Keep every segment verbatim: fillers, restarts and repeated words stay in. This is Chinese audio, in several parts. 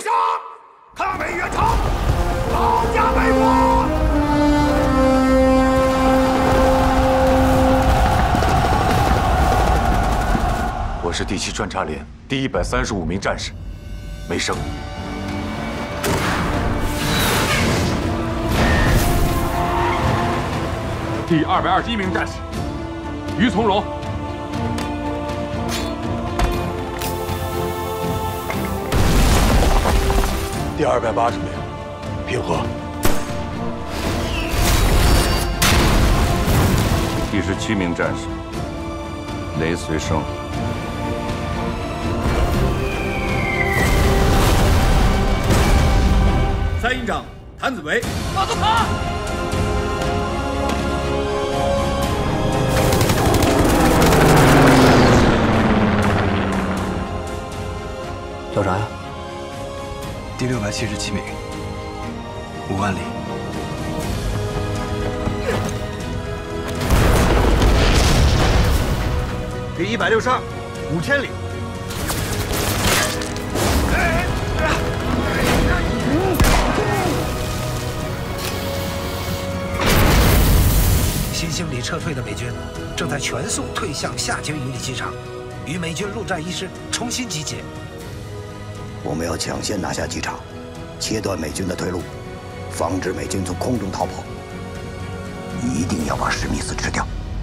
上，抗美援朝，保家卫国。我是第七专察连第一百三十五名战士，梅生。 第二百二十一名战士，于从容。 第二百八十名，平和。 第十七名战士，雷随生。 三营长谭子维， 马祖卡。 叫啥呀？ 第六百七十七名，五万里。 第一百六十二，五千里。 新兴里撤退的美军正在全速退向下碣营里机场，与美军陆战一师重新集结。 我们要抢先拿下机场，切断美军的退路，防止美军从空中逃跑。一定要把史密斯吃掉。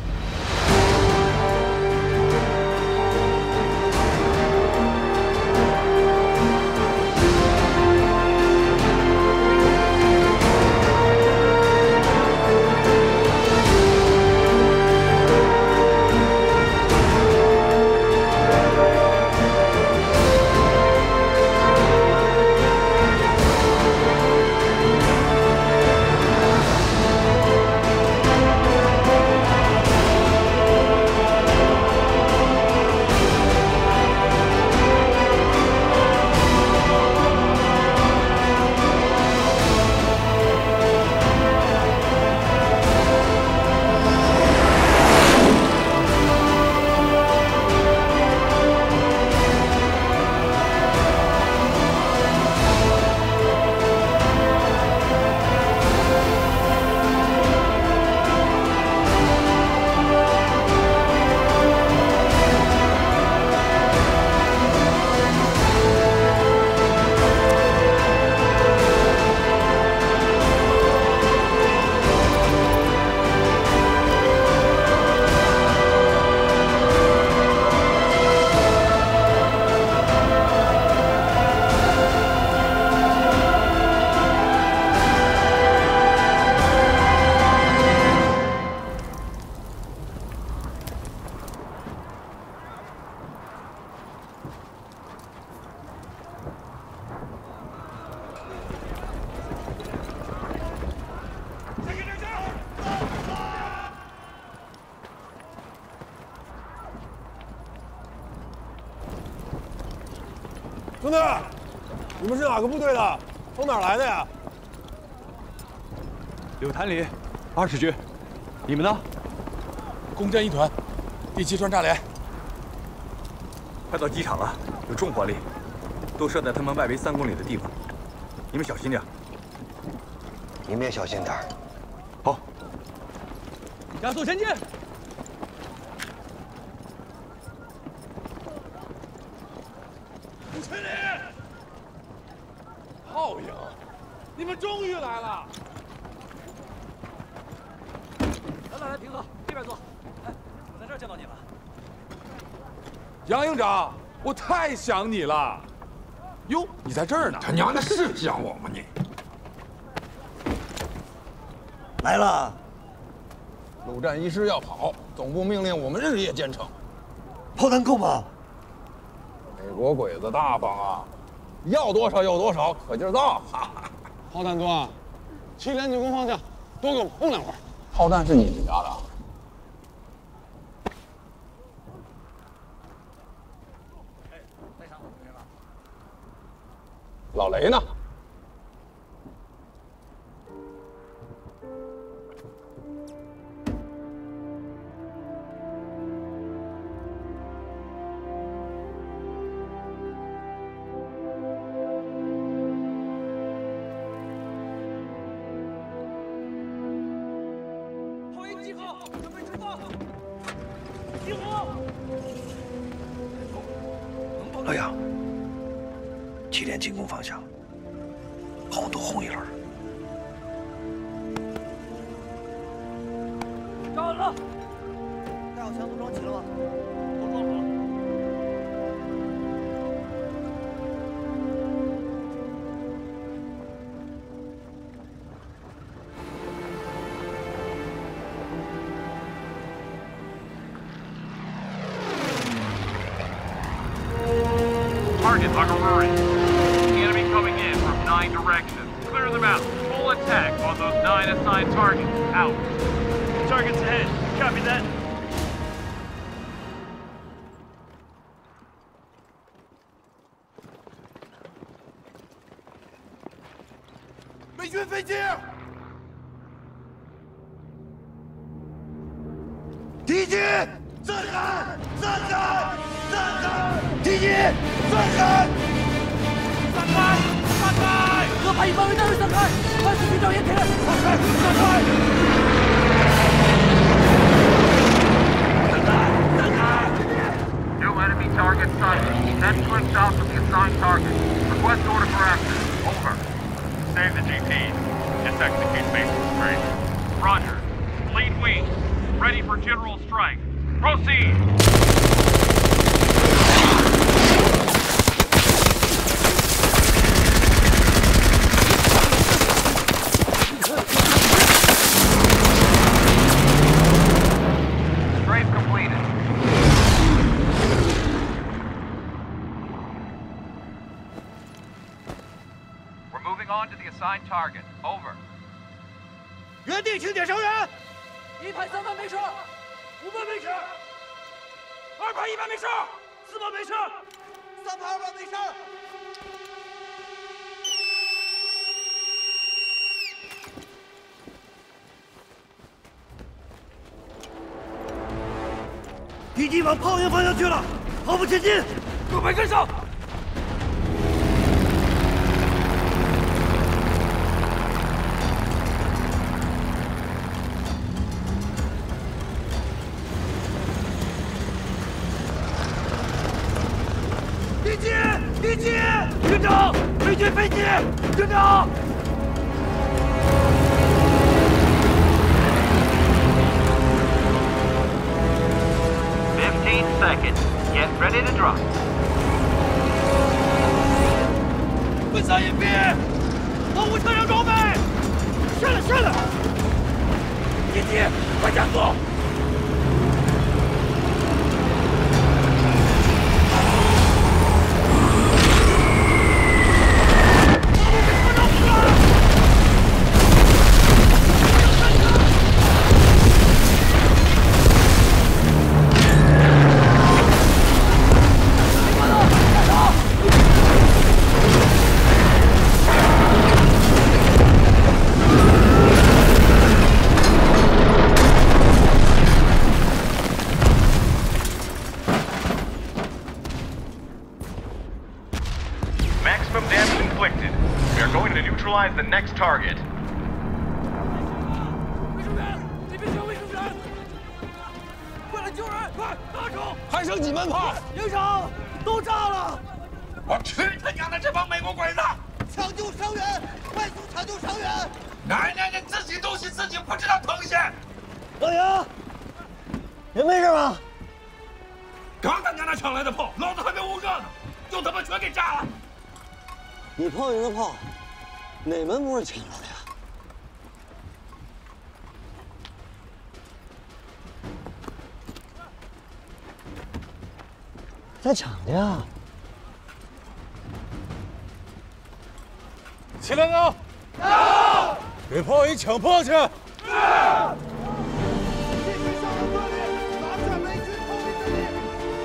兄弟，你们是哪个部队的？从哪儿来的呀？ 柳潭里，二十军。你们呢？ 攻坚一团，第七专察连。 快到机场了，有重火力，都设在他们外围三公里的地方，你们小心点。 你们也小心点。 好。 加速前进。 五千里，炮营，你们终于来了！ 来来来，平和，这边坐。哎，我在这儿见到你了。 杨营长，我太想你了。哟，你在这儿呢？ 他娘的是想我吗你？ 来了。 陆战一师要跑，总部命令我们日夜兼程。 炮弹够吗？ 美国鬼子大方啊，要多少有多少，可劲儿造！哈哈， 炮弹多啊，七连进攻方向，多给我们轰两会儿。 炮弹是你们家的？ 哎，带上我们人了。 老雷呢？ 老杨，七连进攻方向，好多红一轮。 站稳了。 带好枪都装齐了吗？ 都装好了。 Targets are hurrying. The enemy coming in from nine directions. Clear them out. Full attack on those nine assigned targets. Out. Targets ahead. Copy that. 美军飞机！敌机！站开！站开！站开！敌机！站开！散开！散开！ 核排以范围单位散开，快速寻找掩体！散开！散开！散开！散开 New enemy target sighted. Ten clicked out from the assigned target. Request order for action. Over. Save the G P. Just execute basic straight. Roger. Lead wing. Ready for general strike. Proceed. Strafe completed. We're moving on to the assigned target. Over. 原地清点伤员。 一排三班没事，五班没事，二排一班没事，四班没事， 三排二班没事。 敌机往炮营方向去了，跑步前进， 各排跟上。 敌机！敌机！营长，美军飞机！营长。 Fifteen seconds. Get ready to drop. 分散隐蔽，保护车辆装备。下来，下来！敌机，快加速！ Maximum damage inflicted. We are going to neutralize the next target. 卫生员，这边有卫生员，快来救人！快，打住！ 还剩几门炮？ 营长，都炸了！ 我去他娘的这帮美国鬼子！抢救伤员，快速抢救伤员！男人人自己东西自己不知道疼惜。 老杨，人没事吧？ 刚他娘的抢来的炮，老子还没捂热呢，就他妈全给炸了。 你炮营的炮，哪门不是抢来的呀？在抢的呀！ 齐连长，到！给炮营抢炮去！是。继续向我锻炼，拿下美军炮兵阵地。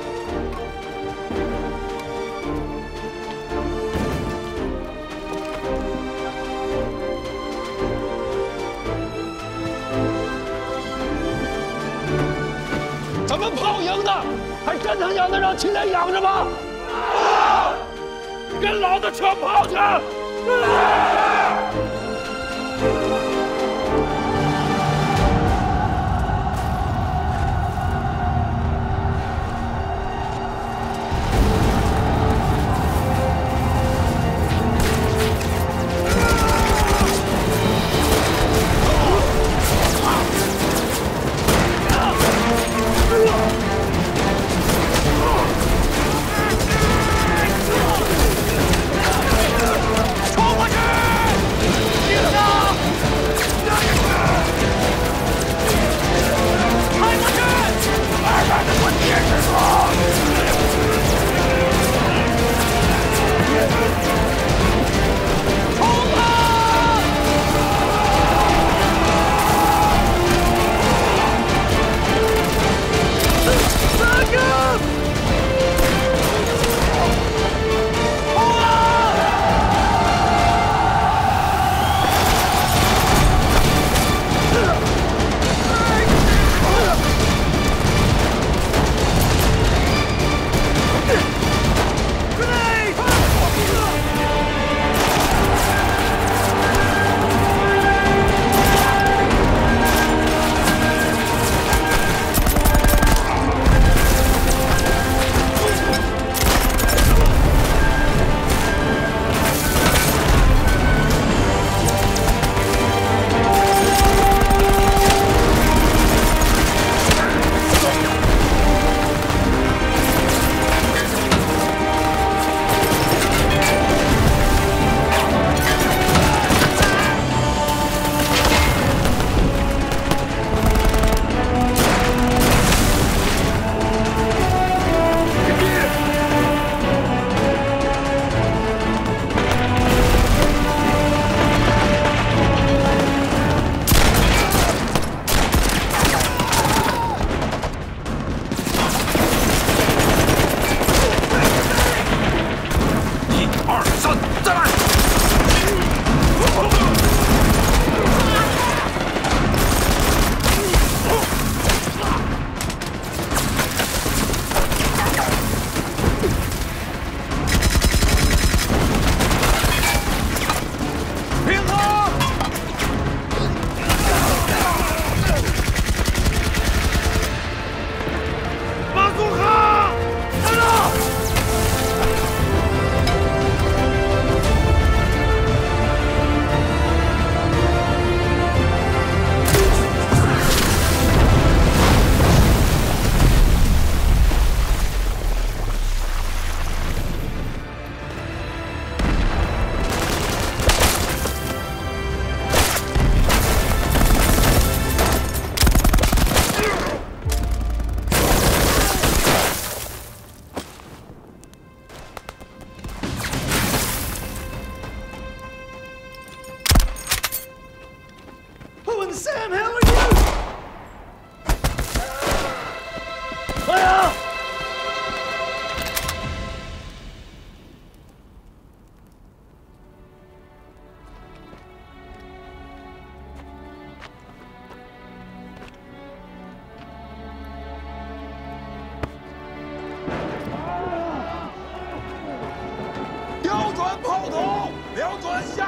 咱们炮营的，还真他娘的让秦连养着吗？啊！跟老子抢炮去！啊！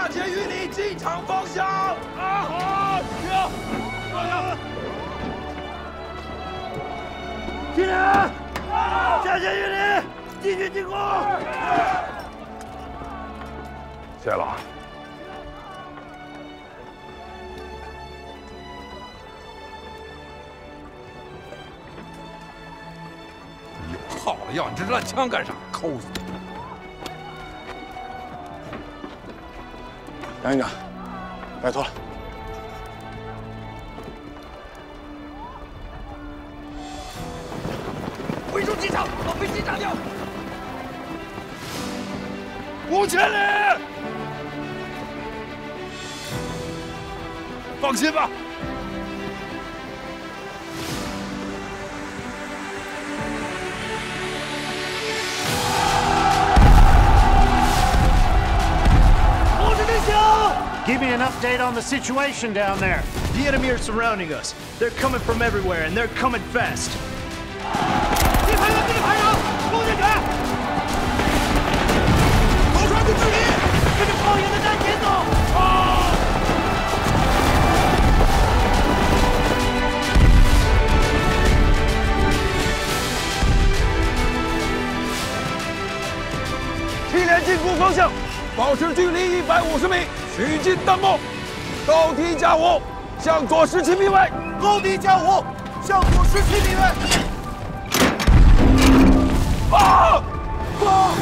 下节与你进场方向。啊，好，停，方向。 敌人，下节与你，敌军进攻。 谢了。有炮了，要你这烂枪干啥？抠死你！ 杨营长，拜托了。 围住机场，把飞机炸掉。 五千里。放心吧。 Give me an update on the situation down there. The enemy are surrounding us. They're coming from everywhere, and they're coming fast. 敌排了，敌排了，攻进去！跑船的距离，跟着炮营的战前走。啊！ 七连进攻方向，保持距离一百五十米。 徐进弹幕，高低加五，向左十七米外。 高低加五，向左十七米外。 啊！啊！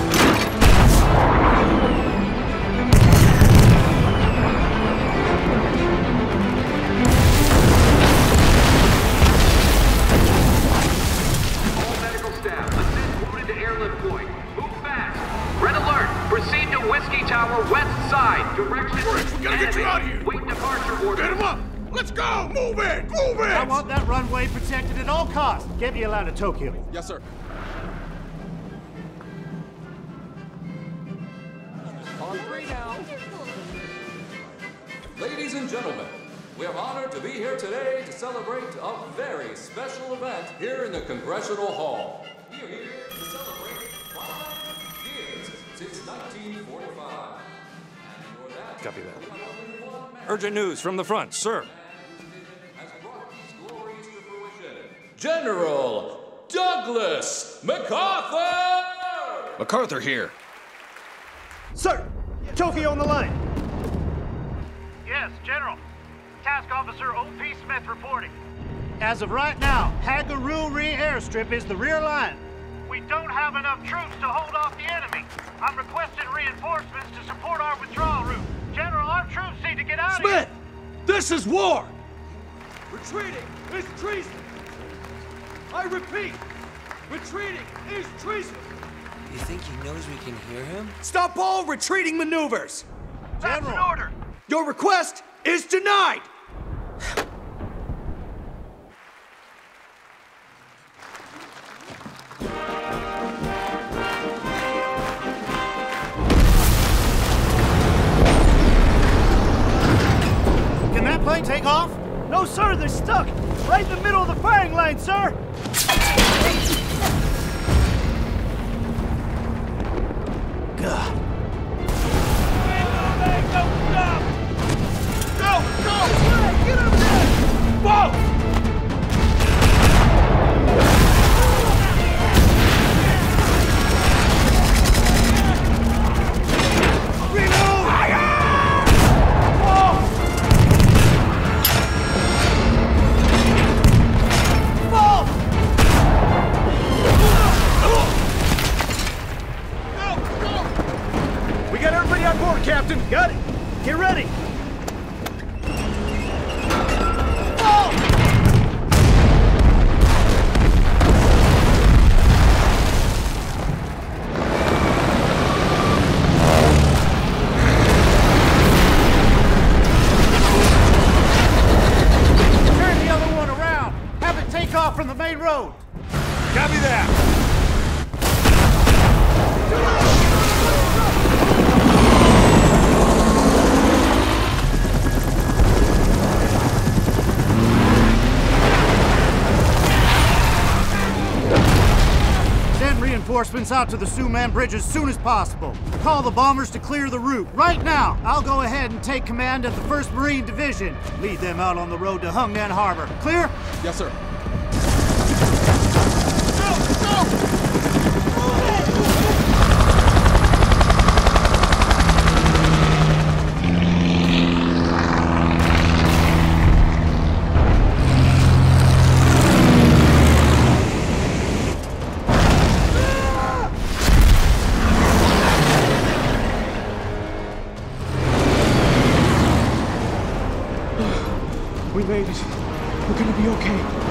Proceed to Whiskey Tower, west side. Direction. Briggs, we gotta get you out of here. Wait departure order. Get him up. Let's go. Move it. Move it. I want that runway protected at all costs. Get me a line to Tokyo. Yes, sir. On three now. Ladies and gentlemen, we are honored to be here today to celebrate a very special event here in the Congressional Hall. We are here to celebrate five years since nineteen forty-five. And for that, Copy that. Urgent news from the front, sir. General Douglas MacArthur! MacArthur here. Sir, Tokyo on the line. Yes, General. Task Officer O P Smith reporting. As of right now, Hagaruri airstrip is the rear line. We don't have enough troops to hold off the enemy. I'm requesting reinforcements to support our withdrawal route. General, our troops need to get out Smith, of here. Smith, this is war. Retreating is treason. I repeat, retreating is treason. You think he knows we can hear him? Stop all retreating maneuvers. That's an order. Your request is denied. Can that plane take off? No, sir, they're stuck. Right in the middle of the firing line, sir. God. Go, go! Get up there! Whoa! Reload! Whoa! Fall! Go, go! We got everybody on board, Captain. Got it. Get ready. Off from the main road. Copy that. Send reinforcements reinforcements out to the Suman Bridge as soon as possible. Call the bombers to clear the route. Right now, I'll go ahead and take command of the first Marine Division. Lead them out on the road to Hungnan Harbor. Clear? Yes, sir. We made it. We're gonna be okay.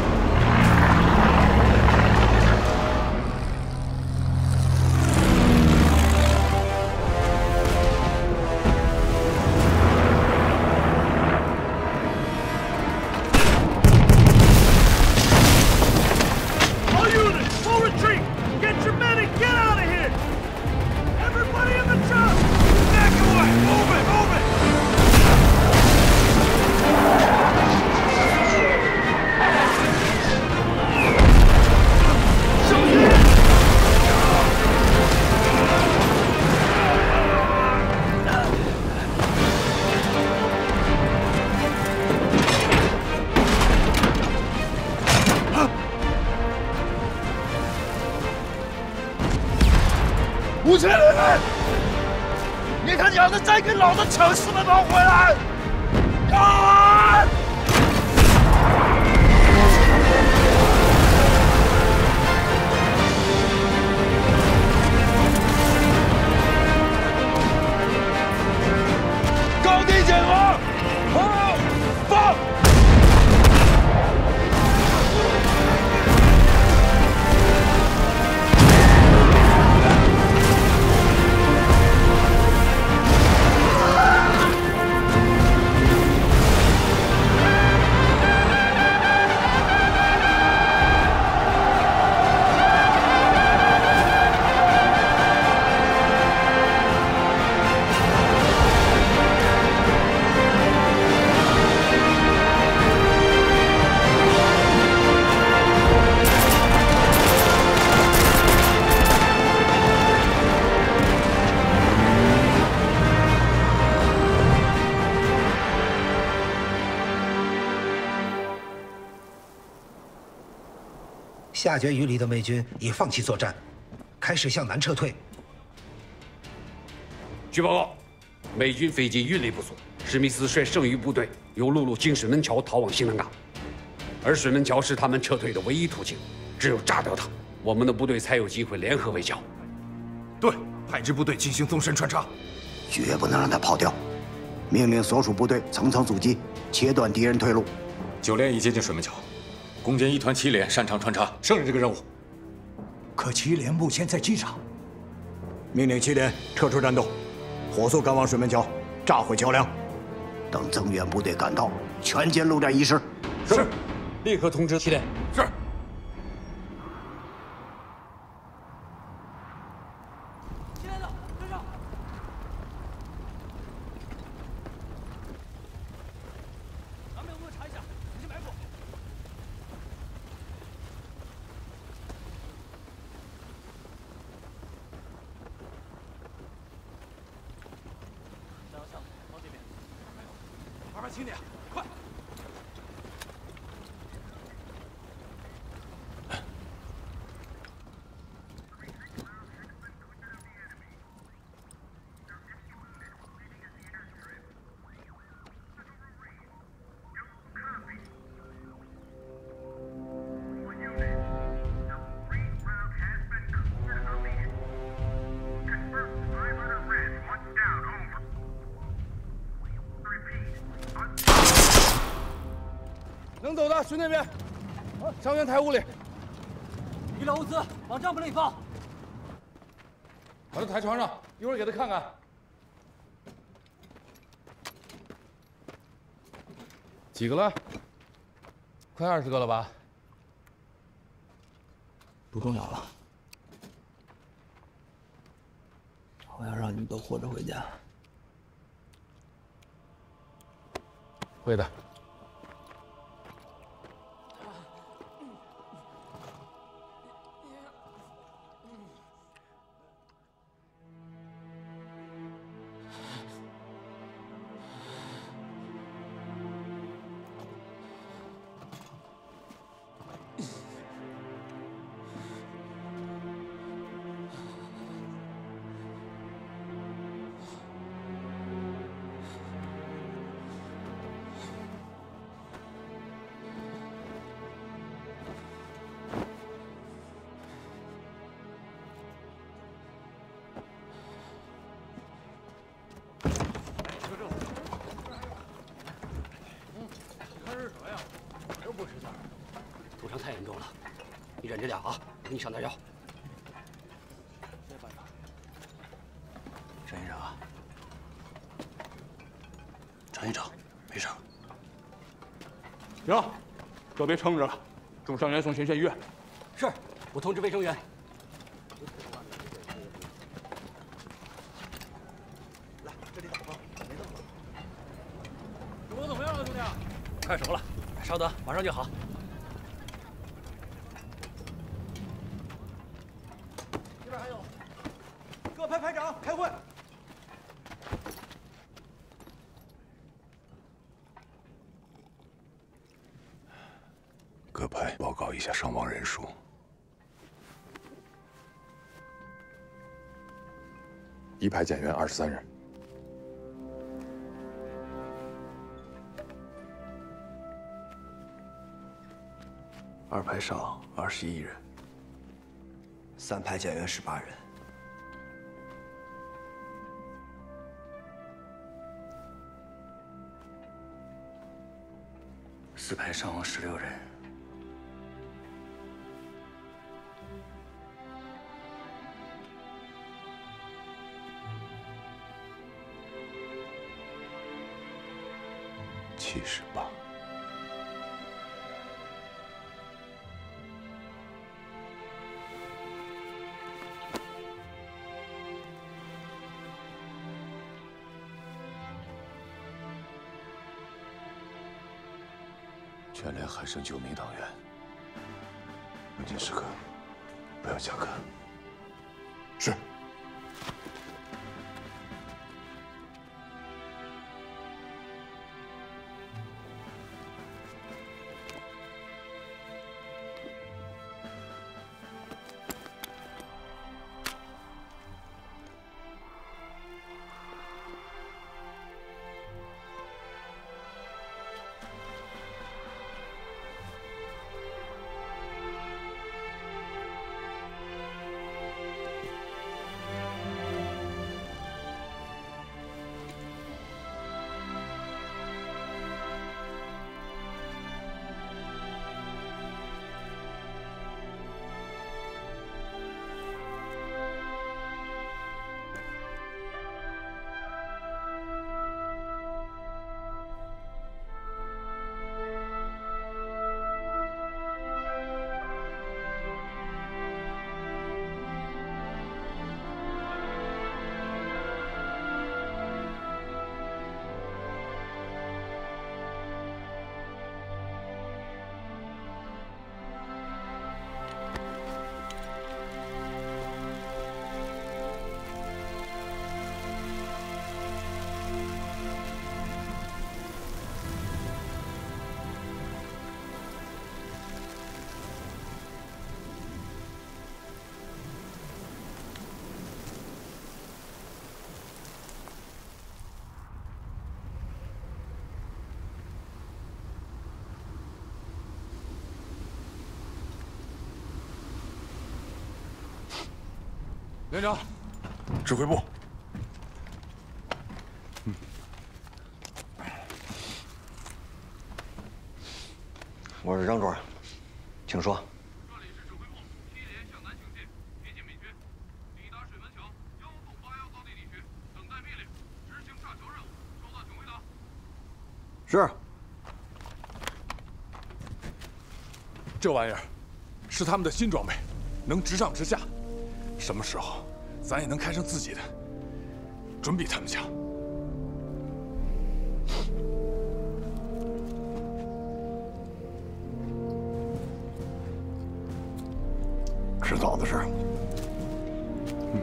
All units, full retreat! Get your men and get out of here! Everybody in the truck! Back away! Move it! Move it! 五千人们，你他娘的再给老子抢四百炮回来！干！高地减防，好，放！ 下决雨里的美军已放弃作战，开始向南撤退。 据报告，美军飞机运力不足，史密斯率剩余部队由陆路经水门桥逃往新南港，而水门桥是他们撤退的唯一途径，只有炸掉它，我们的部队才有机会联合围剿。 对，派支部队进行纵深穿插， 绝不能让他跑掉。命令所属部队层层阻击，切断敌人退路。 九连已接近水门桥。攻坚一团七连擅长穿插，胜任这个任务。 可七连目前在机场。 命令七连撤出战斗，火速赶往水门桥，炸毁桥梁。 等增援部队赶到，全歼陆战一师。 是，立刻通知七连。 是。 七连的，跟上。咱们有没有查一下，小心埋伏。 二排轻点，快！ 能走的去那边，伤员抬屋里。医疗物资往帐篷里放。 把他抬床上，一会儿给他看看。几个了？快二十个了吧？ 不重要了。我要让你们都活着回家。 会的。 都不识字儿，重伤太严重了，你忍着点啊，我给你上点药。 没办法。 陈医生啊， 陈医生，没事。 行，这别撑着了，重伤员送前线医院。 是，我通知卫生员。 来，这里打包，没动了。 主播怎么样了，兄弟？ 快熟了，稍等，马上就好。 这边还有。各排排长开会。 各排报告一下伤亡人数。 一排减员二十三人。 二排伤二十一人。三排减员十八人。四排伤亡十六人。 七十八。全连还剩九名党员，关键时刻不要下课。是。 连长， 指挥部。 嗯。 我是张主任，请说。 这里是指挥部，七连向南行进，接近美军，抵达水门桥幺后八幺高地地区，等待命令，执行炸桥任务，收到，请回答。 是。 这玩意儿是他们的新装备，能直上直下。什么时候，咱也能开上自己的，准比他们强。 迟早的事。 嗯。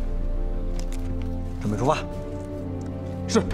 准备出发。 是。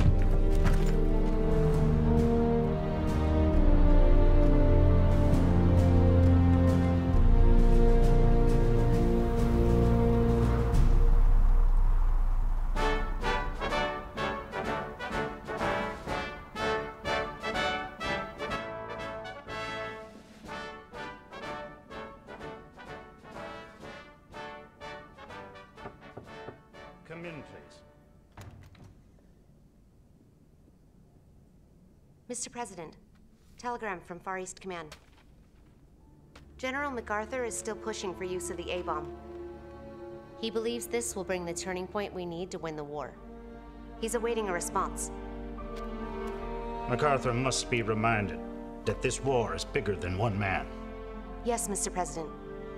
Come in, please. Mister President, Telegram from Far East Command. General MacArthur is still pushing for use of the A-bomb. He believes this will bring the turning point we need to win the war. He's awaiting a response. MacArthur must be reminded that this war is bigger than one man. Yes, Mister President.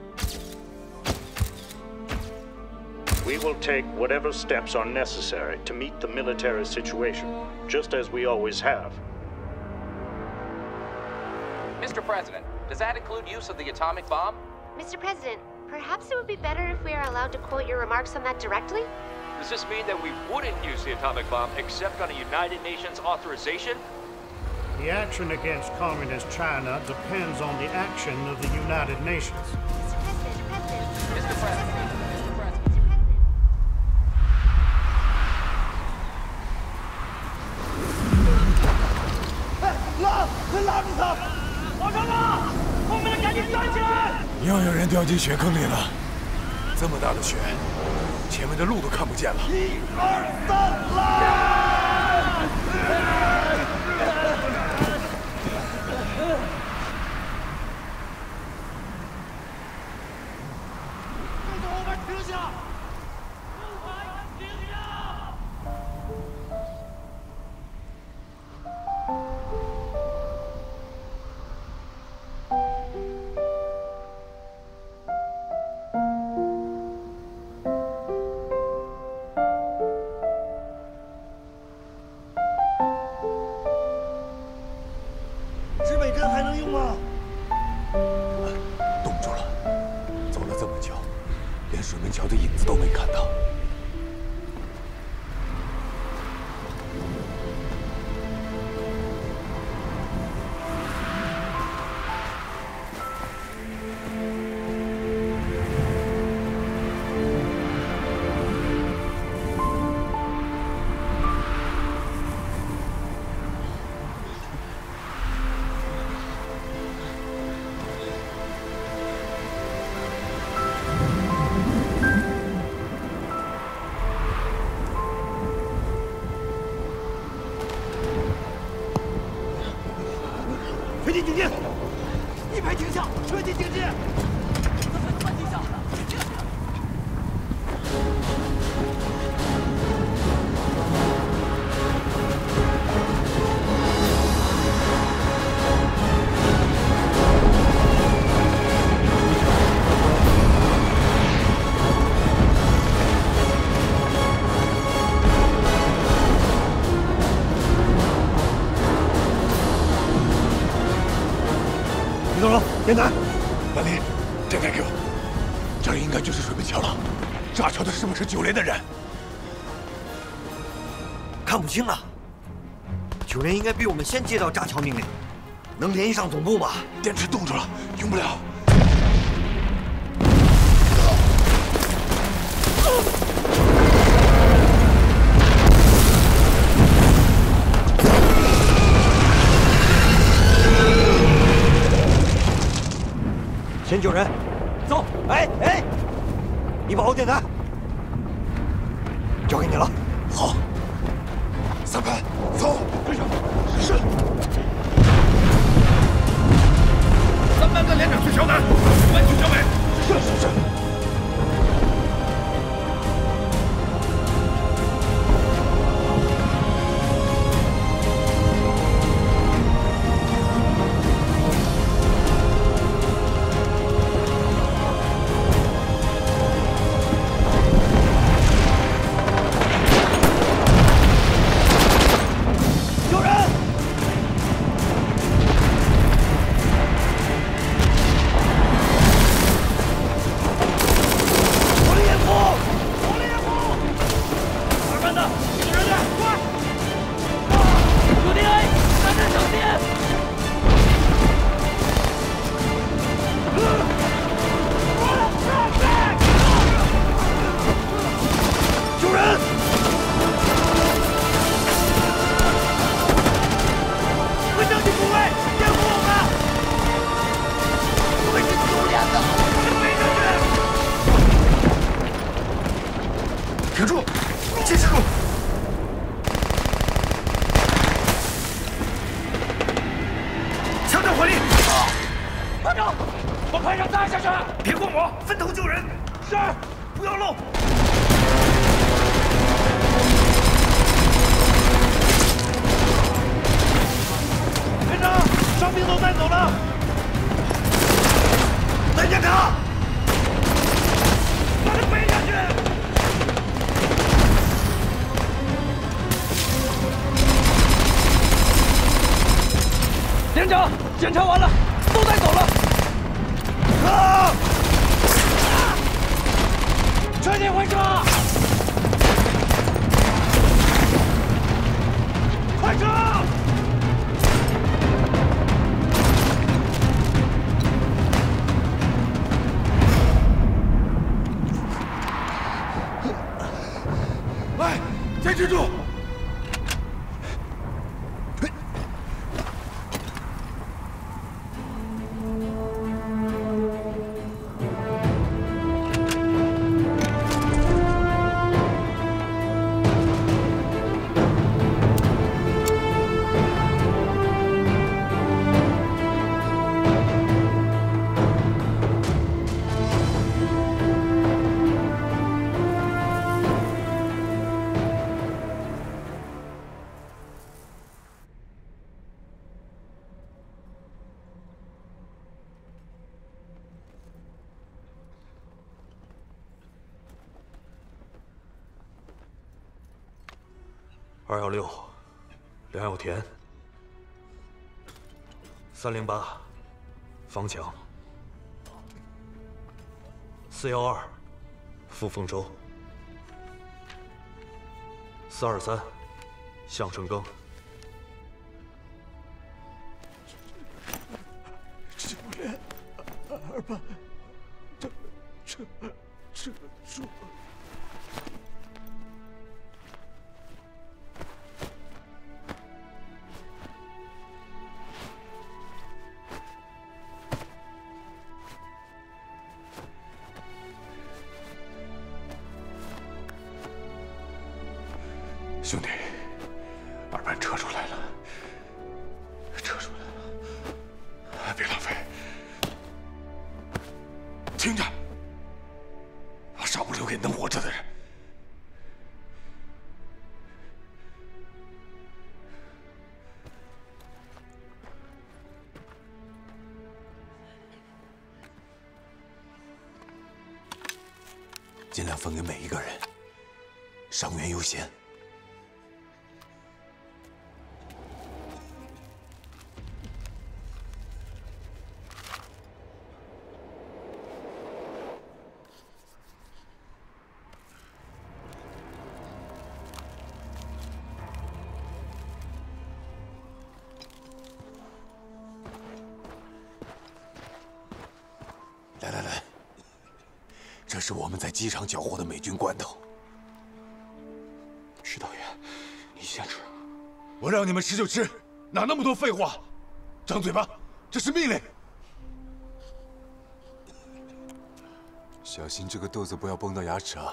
We will take whatever steps are necessary to meet the military situation, just as we always have. Mister President, does that include use of the atomic bomb? Mister President, perhaps it would be better if we are allowed to quote your remarks on that directly? Does this mean that we wouldn't use the atomic bomb except on a United Nations authorization? The action against Communist China depends on the action of the United Nations. Mister President, Mister President. 又有人掉进雪坑里了，这么大的雪，前面的路都看不见了。一二三，来！ 跟着我们停下！不管停下！ 指北针还能用吗？ 冻住了，走了这么久，连水门桥的影子都没看到。 全体警戒！一排停下！全体警戒！快停下！ 李东龙，电台，兰陵，电台给我。这里应该就是水门桥了。炸桥的是不是九连的人？ 看不清了。九连应该比我们先接到炸桥命令，能联系上总部吗？ 电池冻住了，用不了。 先救人，走！哎哎，你保护电台，交给你了。 好，三排，走，跟上，是。 三班跟连长去桥南，班去桥北。 是是是。 李往盘上砸下去！ 别管我，分头救人。 是，不要漏。连长，伤兵都带走了。 带检查， 把他背下去。 连长，检查完了，都带走了。啊！全体回撤！快撤！ 喂，坚持住！ 二幺六，梁有田；三零八，方强；四幺二，傅凤洲；四二三，项胜庚。 救人，二爸，撤撤撤住！ 兄弟，二班撤出来了，撤出来了，别浪费。听着，把纱布留给能活着的人。 尽量分给每一个人，伤员优先。 来来来，这是我们在机场缴获的美军罐头。石导员，你先吃。 我让你们吃就吃，哪那么多废话？张嘴巴，这是命令。 小心这个豆子不要崩到牙齿啊！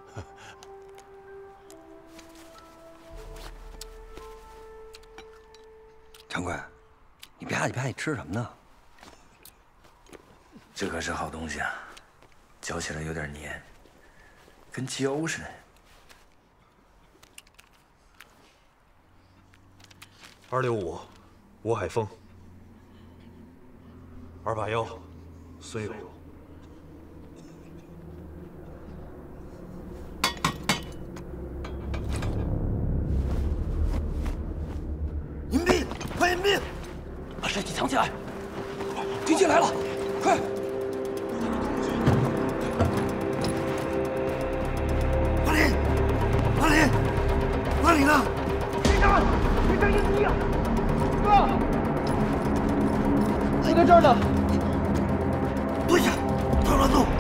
长官，你吧唧吧唧吃什么呢？ 这可是好东西啊，嚼起来有点黏，跟胶似的。 二六五，吴海峰；二八幺，孙勇； 隐蔽，快隐蔽！ 把尸体藏起来！敌机来了，快！ 哪里呢？ 队长，队长应急啊！哥，我在这儿呢。 蹲下，别乱动。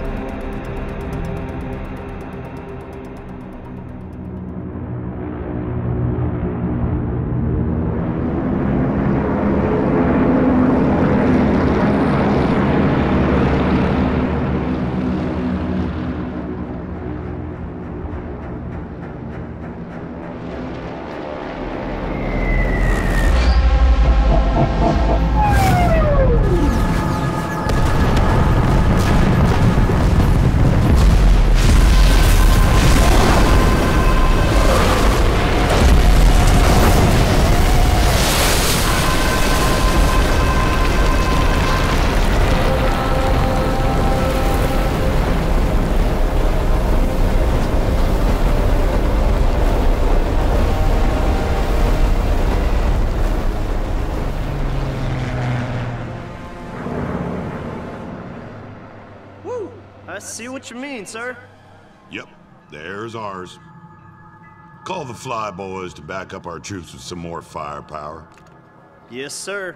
I see what you mean, sir. Yep, there's ours. Call the flyboys to back up our troops with some more firepower. Yes, sir.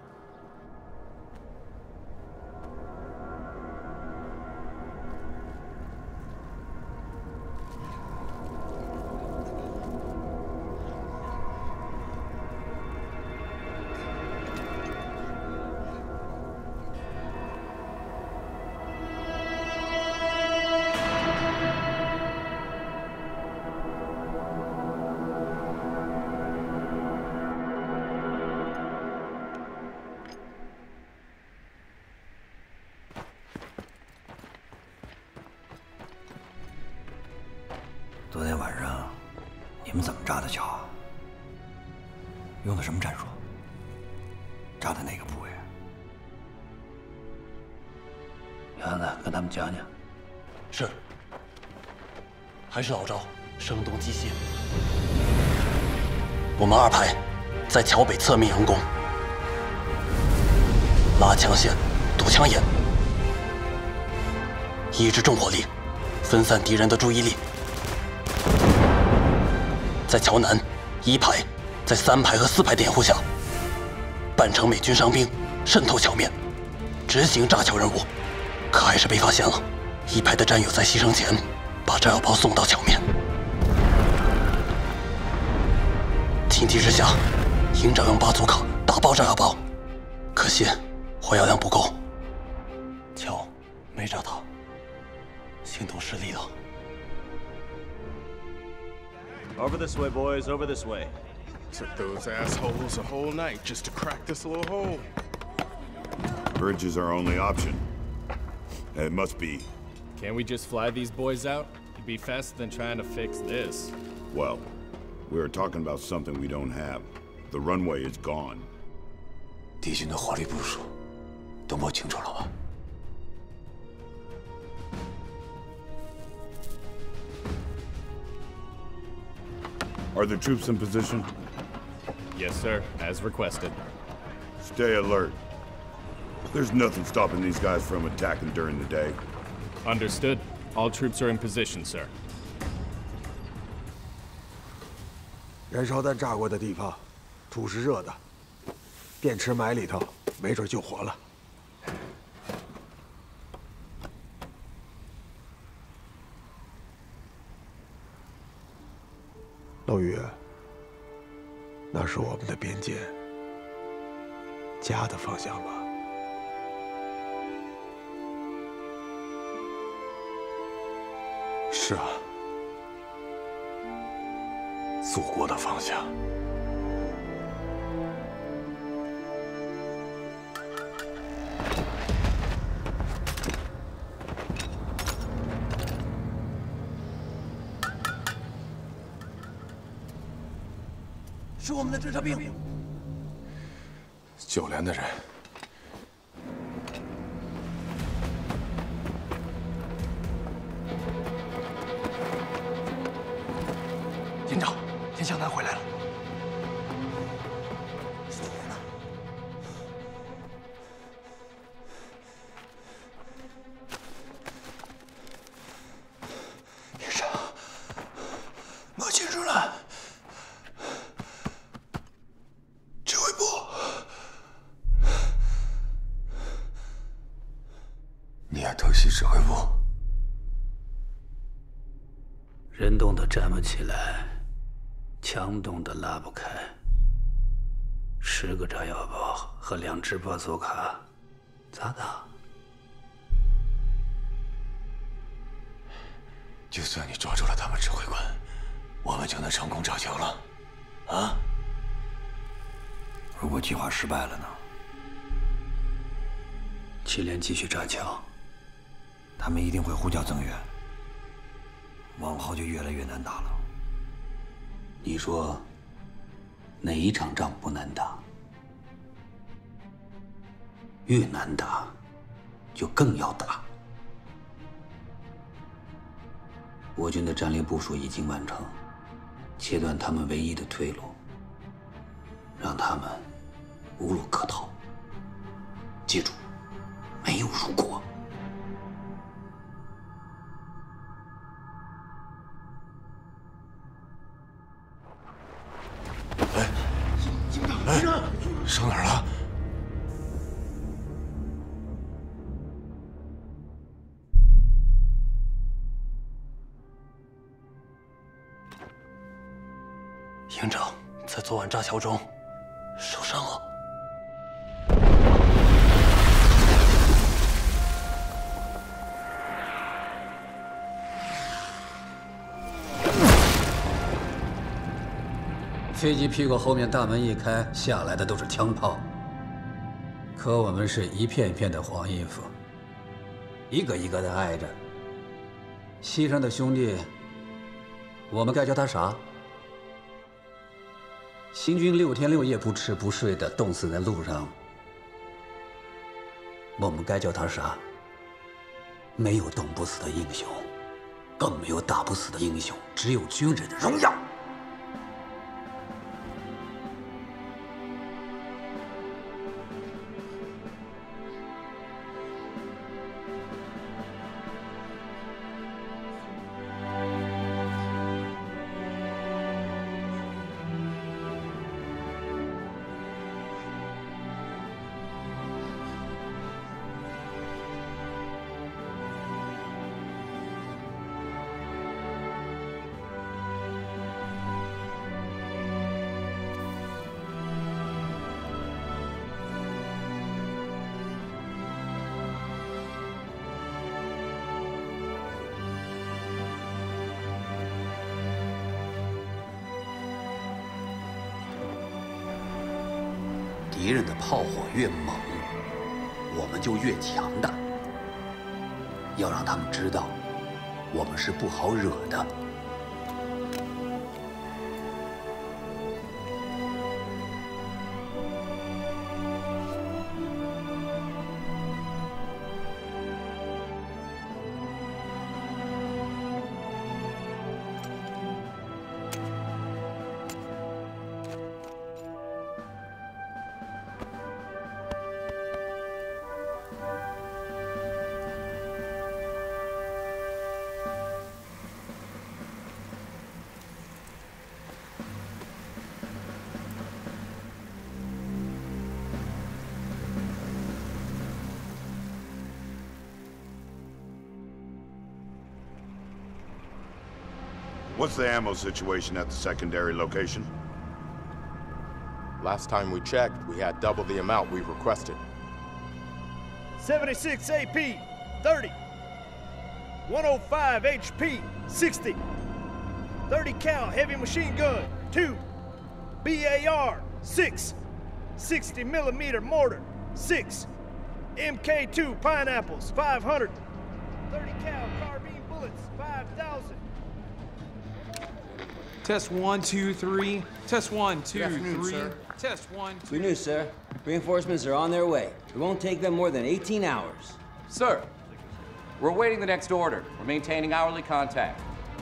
昨天晚上你们怎么炸的桥啊？用的什么战术？炸的哪个部位啊？杨子，跟他们讲讲。 是。还是老招，声东击西。我们二排在桥北侧面佯攻，拉枪线，堵枪眼，抑制重火力，分散敌人的注意力。在桥南一排，在三排和四排的掩护下，扮成美军伤兵渗透桥面，执行炸桥任务，可还是被发现了。一排的战友在牺牲前把炸药包送到桥面。情急之下，营长用巴祖卡打爆炸药包，可惜火药量不够，桥没炸到，行动失利了。 Over this way, boys. Over this way. Took those assholes a whole night just to crack this little hole. Bridge is our only option. It must be. Can't we just fly these boys out? It'd be faster than trying to fix this. Well, we were talking about something we don't have. The runway is gone. 敌军的火力部署都摸清楚了吧？ Are the troops in position? Yes, sir, as requested. Stay alert. There's nothing stopping these guys from attacking during the day. Understood. All troops are in position, sir. 燃烧弹炸过的地方，土是热的，电池埋里头，没准就活了。老于，那是我们的边界，家的方向吧？ 是啊，祖国的方向。 是我们的侦察兵， 九连的人。 营长，田向南回来了。 营长，摸清楚了。 偷袭指挥部， 人动的站不起来，枪动的拉不开。十个炸药包和两只巴祖卡，咋打？ 就算你抓住了他们指挥官，我们就能成功炸桥了？啊？ 如果计划失败了呢？七连继续炸桥。 他们一定会呼叫增援，往后就越来越难打了。 你说哪一场仗不难打？越难打，就更要打。我军的战略部署已经完成，切断他们唯一的退路，让他们无路可逃。记住，没有如果。 哎，上哪儿了？ 营长在昨晚炸桥中受伤了。 飞机屁股后面大门一开，下来的都是枪炮。可我们是一片一片的黄衣服，一个一个的挨着。牺牲的兄弟，我们该叫他啥？行军六天六夜不吃不睡的，冻死在路上，我们该叫他啥？没有冻不死的英雄，更没有打不死的英雄，只有军人的荣耀。 敌人的炮火越猛，我们就越强大。要让他们知道，我们是不好惹的。 What's the ammo situation at the secondary location? Last time we checked, we had double the amount we requested. seventy-six A P, thirty. one oh five H P, sixty. thirty cal heavy machine gun, two. B A R, six. sixty millimeter mortar, six. M K two pineapples, five hundred. thirty cal carbine bullets, five thousand. Test one, two, three. Test one, two, three. Sir. Test one, two. Good news, sir. Reinforcements are on their way. It won't take them more than eighteen hours. Sir, we're awaiting the next order. We're maintaining hourly contact.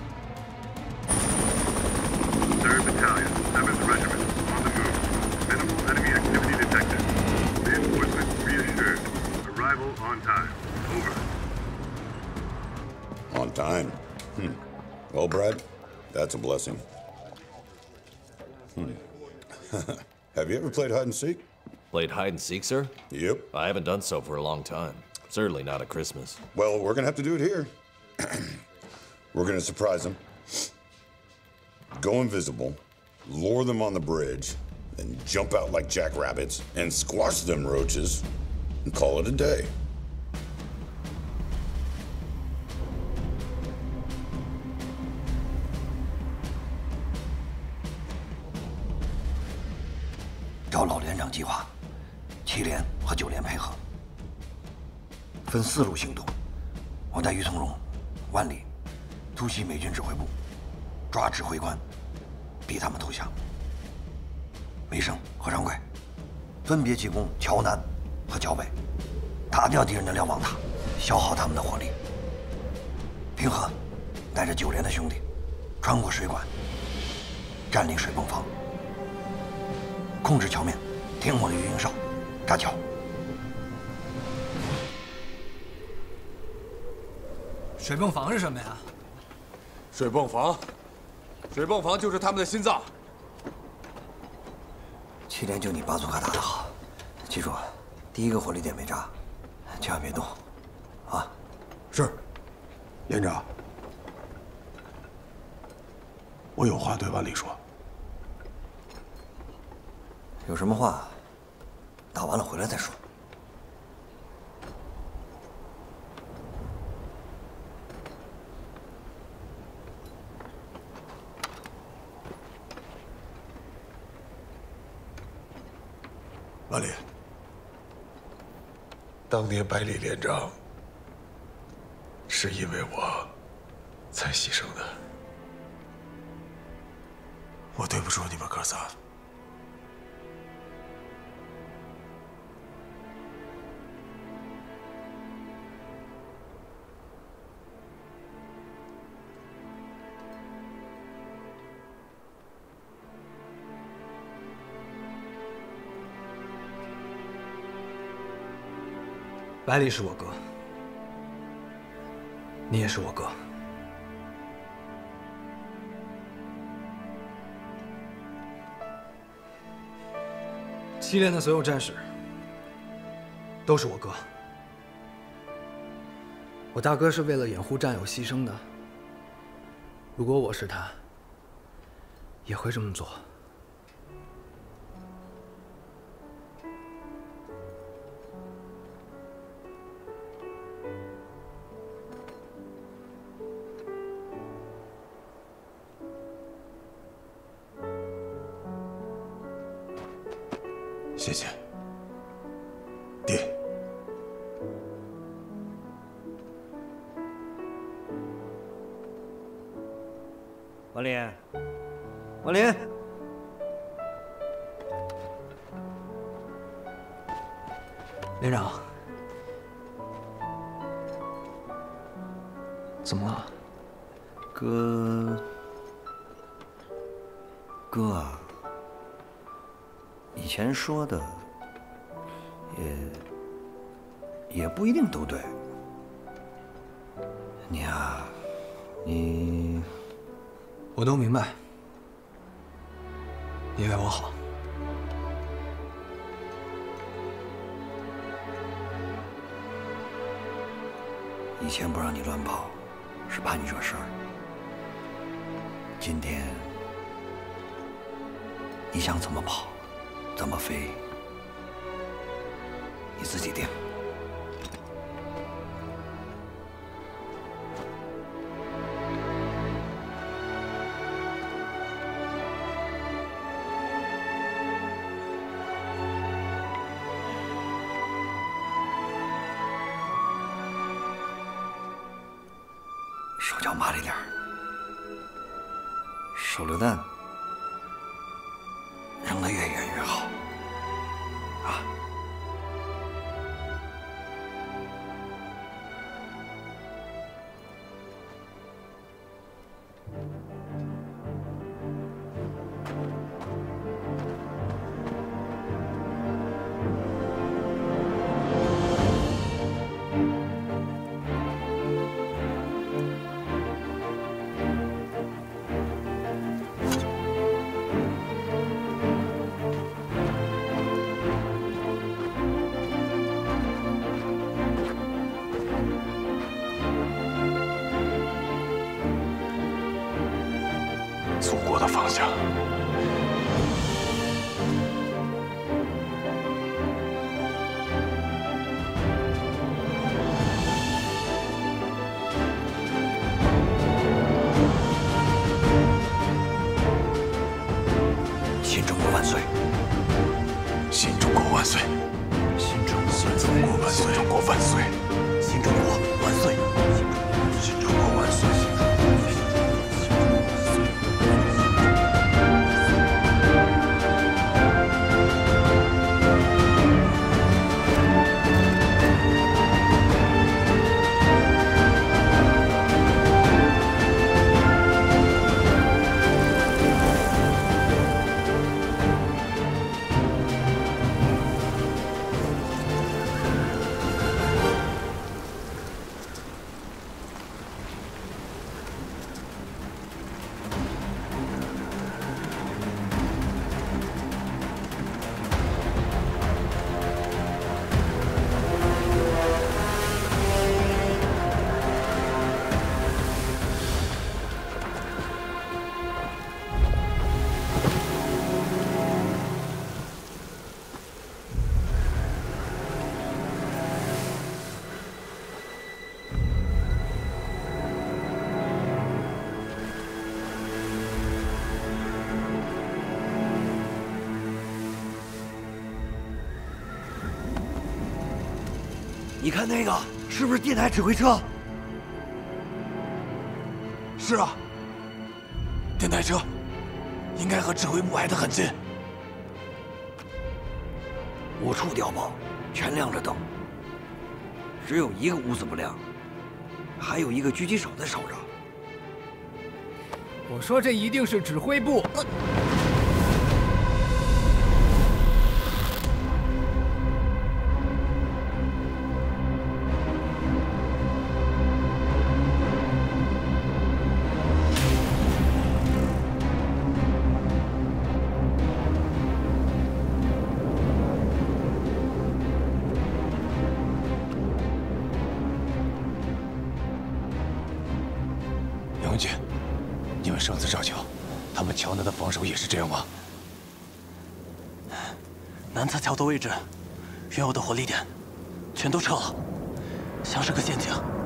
third Battalion, seventh Regiment, on the move. Minimal enemy activity detected. Reinforcements reassured. Arrival on time. Over. On time? Hmm. Well, Brad, that's a blessing. Hmm. Have you ever played hide and seek? Played hide and seek, sir? Yep. I haven't done so for a long time. Certainly not at Christmas. Well, we're gonna have to do it here. We're gonna surprise them, go invisible, lure them on the bridge, then jump out like jackrabbits and squash them roaches and call it a day. "找老连长计划，七连和九连配合，分四路行动。我带于从容、万里突袭美军指挥部，抓指挥官，逼他们投降。梅生和张贵分别进攻桥南和桥北，打掉敌人的瞭望塔，消耗他们的火力。平和带着九连的兄弟穿过水管，占领水泵房，控制桥面，听我的余英哨，炸桥。 水泵房是什么呀？ 水泵房，水泵房就是他们的心脏。 七七连就你巴祖卡打得好，记住，第一个火力点没炸，千万别动，啊！ 是，连长。我有话对万里说。 有什么话，打完了回来再说。 万里，当年百里连长是因为我才牺牲的，我对不住你们哥仨。 百里是我哥，你也是我哥。七连的所有战士都是我哥。我大哥是为了掩护战友牺牲的。如果我是他，也会这么做。 谢谢，爹。 王林，王林， 连长，怎么了？ 哥，哥啊。 以前说的，也也不一定都对。你啊，你， 我都明白，你为我好。 以前不让你乱跑，是怕你惹事儿。今天，你想怎么跑？ 怎么飞？你自己定。手脚麻利点儿，手榴弹扔得越远越好。 啊！ 祖国的方向。 新中国万岁！ 新中国万岁！ 新中国万岁！ 新中国万岁！新中国万岁！ 新中国万岁！ 新中国万岁！ 你看那个是不是电台指挥车？ 是啊，电台车应该和指挥部挨得很近。 五处碉堡全亮着灯，只有一个屋子不亮，还有一个狙击手在守着。 我说这一定是指挥部。 杨军，你们上次炸桥，他们桥南的防守也是这样吗？ 南侧桥的位置，原有的火力点全都撤了，像是个陷阱。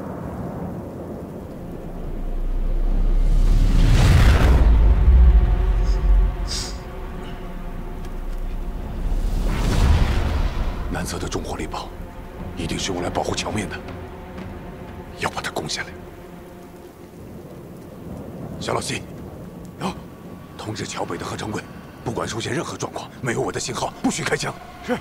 南侧的重火力堡，一定是用来保护桥面的，要把它攻下来。小老西，有，通知桥北的合成柜，不管出现任何状况，没有我的信号，不许开枪。是。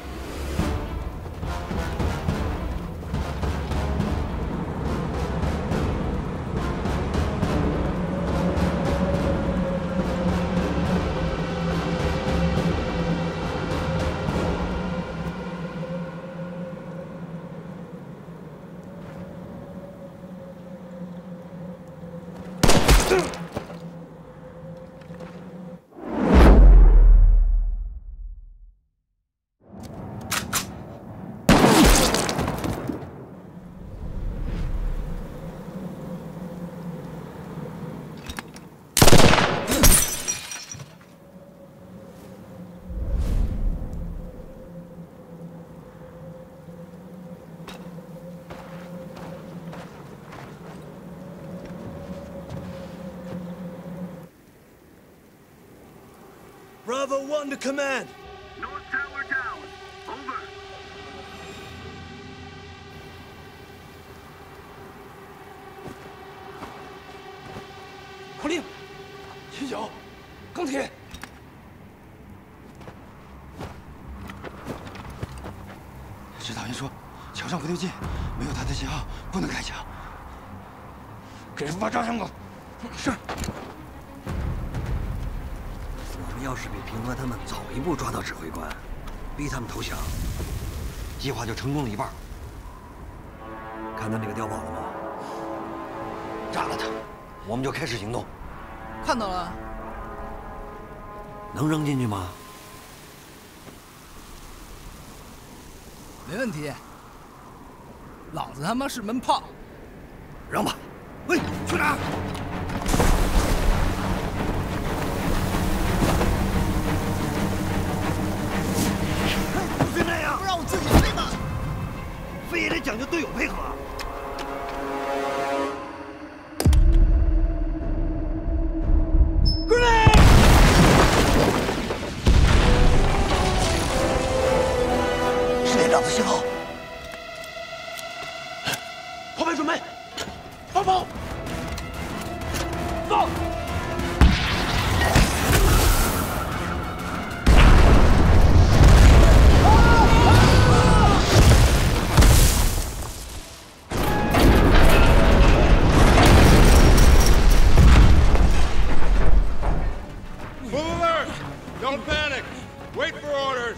Bravo one to command. North Tower down. Over. 口令，秦九，钢铁。指导员说，桥上不对劲，没有他的信号，不能开枪。给发炸伤口。是。 我们要是比平川他们早一步抓到指挥官，逼他们投降，计划就成功了一半。看到那个碉堡了吗？炸了它，我们就开始行动。 看到了。 能扔进去吗？ 没问题。老子他妈是门炮。 扔吧。喂，去哪儿？不是那样，不让我自己飞吗？飞也得讲究队友配合。Grenade！ 是连长的信号。 后背准备，放炮，放！ Don't panic! Wait for orders!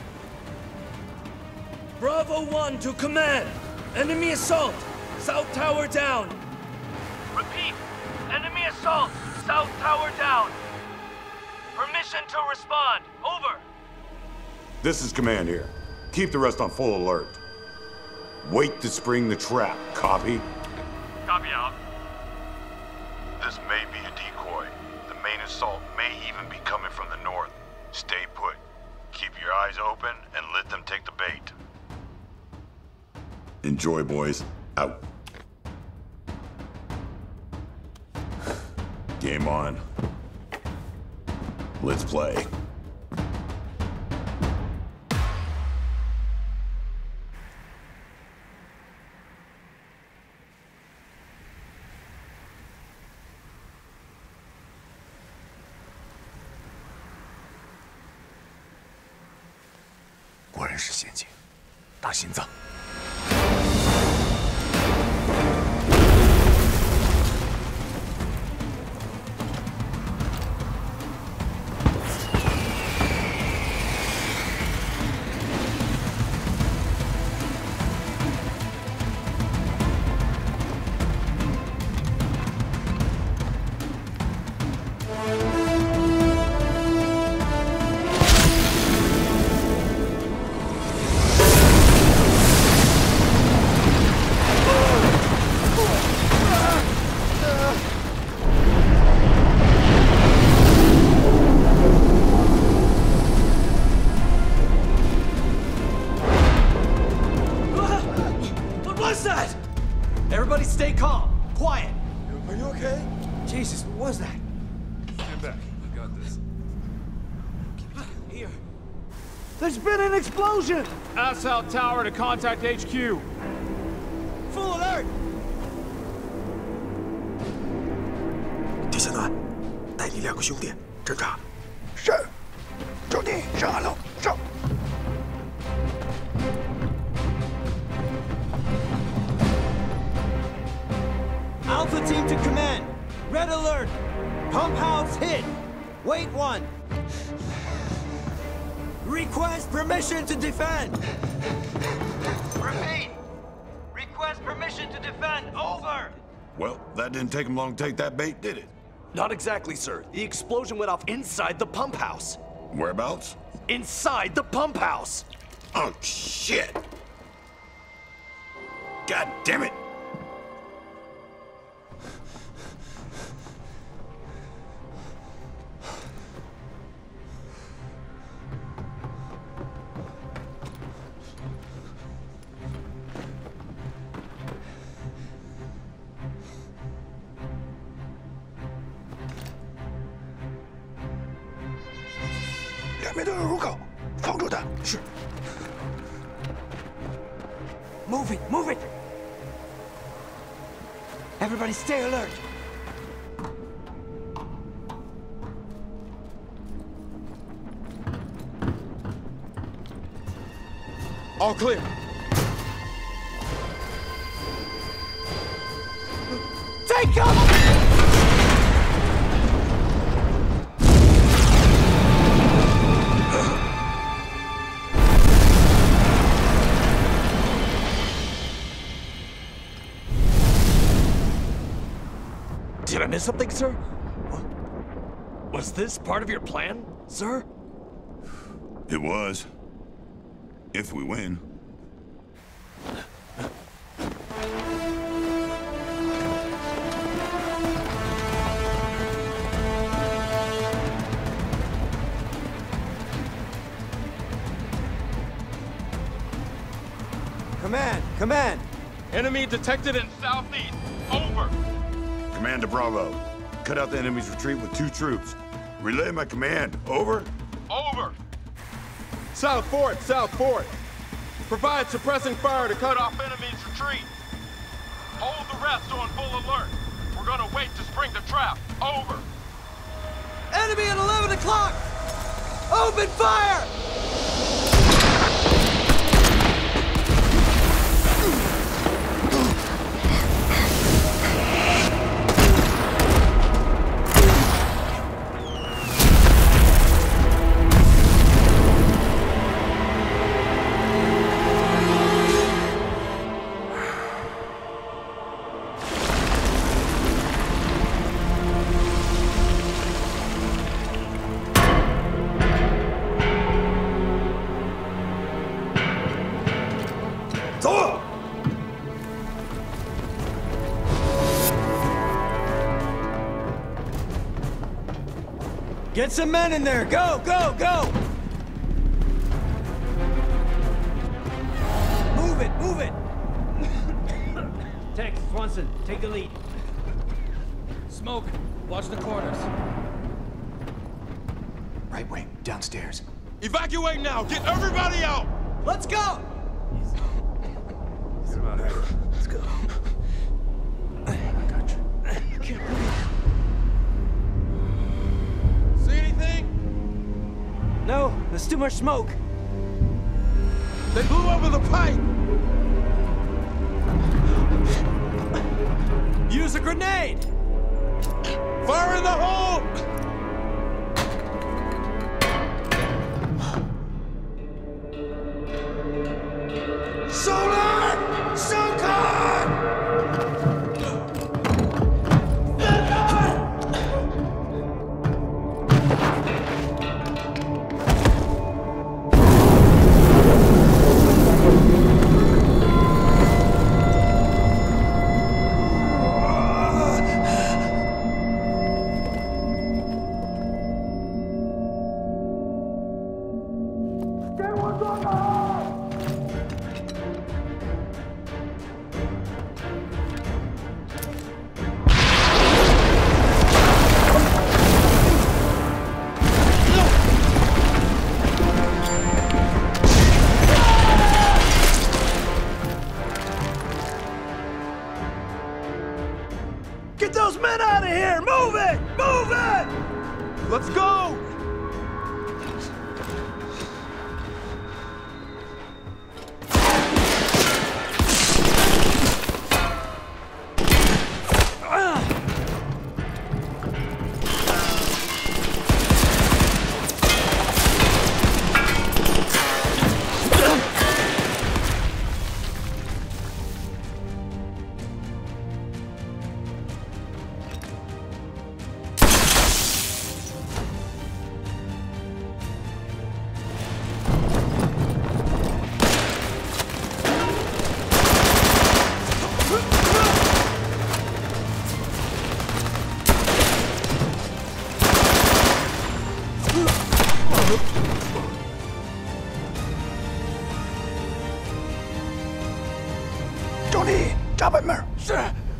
Bravo one to command! Enemy assault! South Tower down! Repeat! Enemy assault! South Tower down! Permission to respond! Over! This is command here. Keep the rest on full alert. Wait to spring the trap. Copy? Copy out. This may be a decoy. The main assault may even be coming from the north. Stay put. Keep your eyes open and let them take the bait. Enjoy, boys. Out. Game on. Let's play. 全是陷阱，打心脏。 Everybody stay calm. Quiet. Are you okay? Jesus, what was that? Stand back. I got this. Here. There's been an explosion! Assault Tower to contact H Q. Full alert! 地下团，带你两个兄弟侦查。 是，兄弟，上岸了，上。 Alpha team to command. Red alert. Pump house hit. Wait one. Request permission to defend. Repeat. Request permission to defend. Over. Well, that didn't take them long to take that bait, did it? Not exactly, sir. The explosion went off inside the pump house. Whereabouts? Inside the pump house. Oh, shit. God damn it. Move it, move it! Everybody stay alert! All clear. Take cover! Did I miss something, sir? Was this part of your plan, sir? It was. If we win. Command, command! Enemy detected in southeast. Over. Command to Bravo. Cut out the enemy's retreat with two troops. Relay my command. Over. Over. South Fort, South Fort. Provide suppressing fire to cut off enemy's retreat. Hold the rest on full alert. We're gonna wait to spring the trap. Over. Enemy at eleven o'clock! Open fire! Get some men in there! Go, go, go! Move it, move it! Tex, Swanson, take the lead. Smoke, watch the corners. Right wing, downstairs. Evacuate now! Get everybody out! Let's go! Get him out of here. Let's go. I got you. I can't breathe. See anything? No, there's too much smoke. They blew over the pipe! Use a grenade! Fire in the hole! Solar! Sokan! Get those men out of here! Move it! Move it! Let's go! 兄弟，炸北门！是。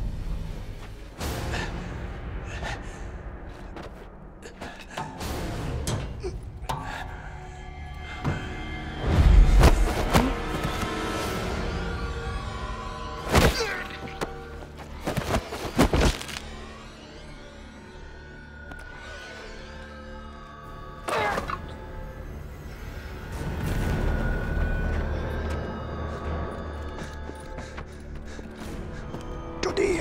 兄弟。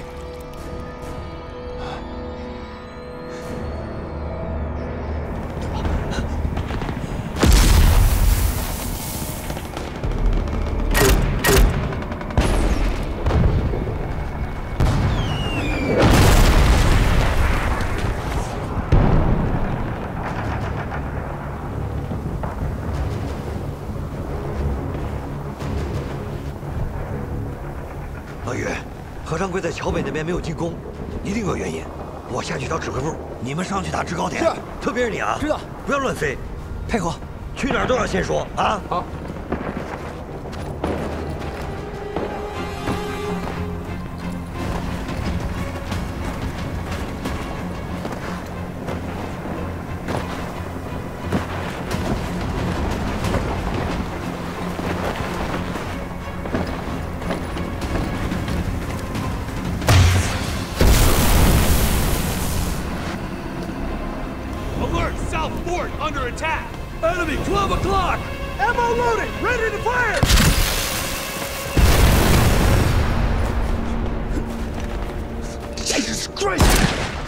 老于，何昌贵在桥北那边没有进攻，一定有原因。我下去找指挥部，你们上去打制高点。是，特别是你啊，知道，不要乱飞。配合，去哪儿都要先说啊。好。 Alert! South Fort under attack! Enemy, twelve o'clock! Ammo loaded! Ready to fire! Jesus Christ!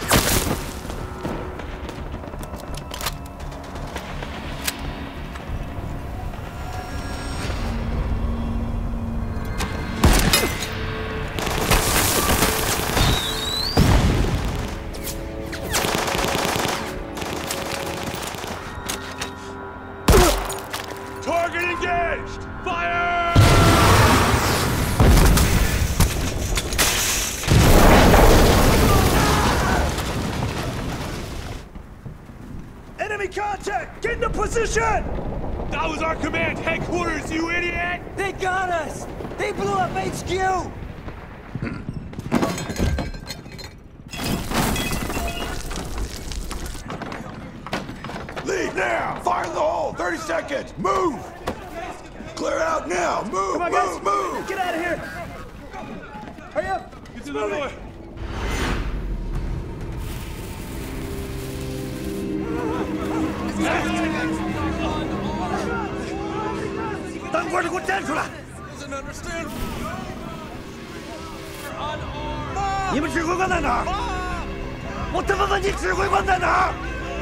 Target engaged! Fire! Enemy contact! Get into position! That was our command headquarters, you idiot! They got us! They blew up H Q! Leave now! Fire in the hole! thirty seconds! Move! Clear out now! Move! Come on, move! guys. Move! Get out of here! Hurry up! Get to the other way! Там 当官的给我站出来！你们指挥官在哪儿？我他妈问你指挥官在哪儿？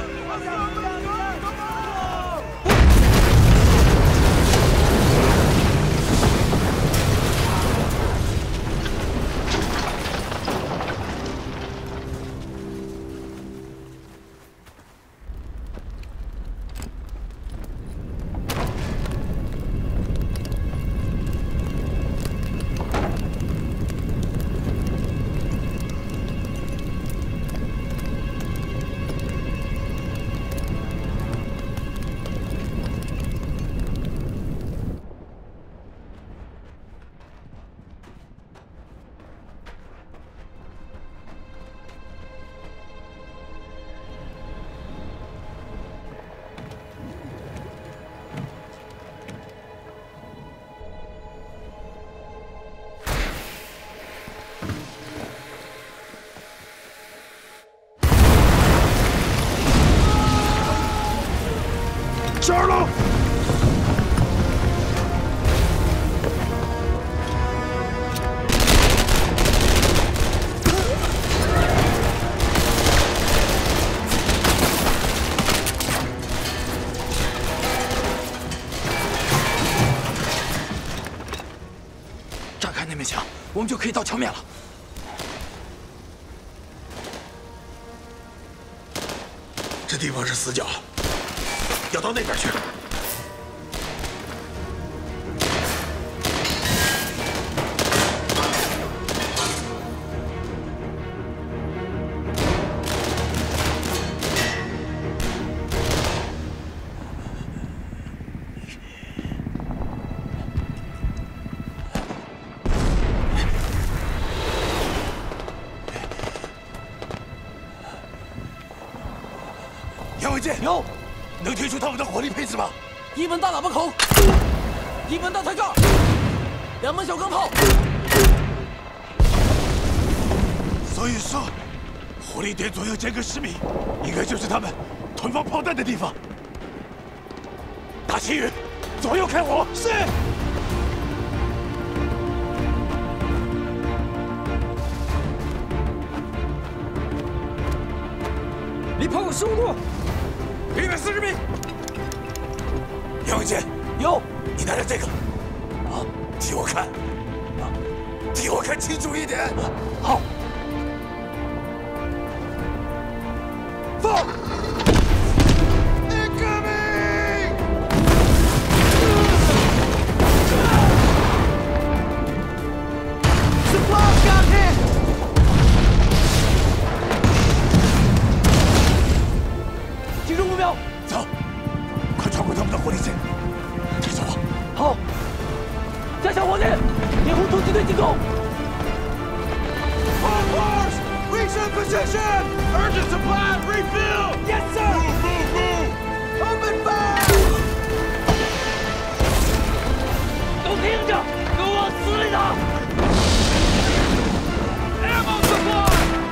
十二楼。 炸开那面墙，我们就可以到桥面了。 这地方是死角。 要到那边去。杨伟健，有。 能听出他们的火力配置吗？ 一门大喇叭口，一门大抬杠，两门小钢炮。 所以说，火力点左右间隔十米，应该就是他们囤放炮弹的地方。大旗宇，左右开火。是。 离炮口十五度。 一百四十米，杨伟健， 有， 你拿着这个，啊，替我看，啊，替我看清楚一点。 好， 放。Incoming！ Supplies got hit! 击中目标， 走，快穿过他们的火力线，跟着我。 好，加强火力，掩护突击队进攻。 All force, reach in position. Urgent supply refill. Yes, sir. Move, move, move. Open fire. 都听着，给我往死里打 ！Ammo supply.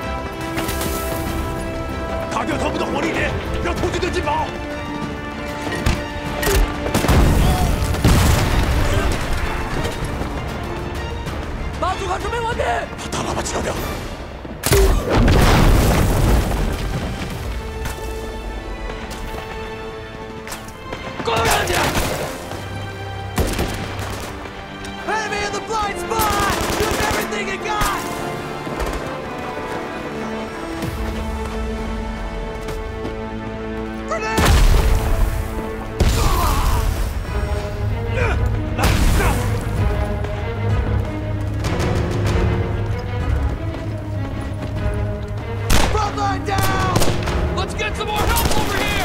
打掉他们的火力点。 让突击队进堡！ 八组卡准备完毕， 把大喇叭敲掉。 攻上去 ！Enemy in the blind spot! Use everything you got! Frontline down! Let's get some more help over here!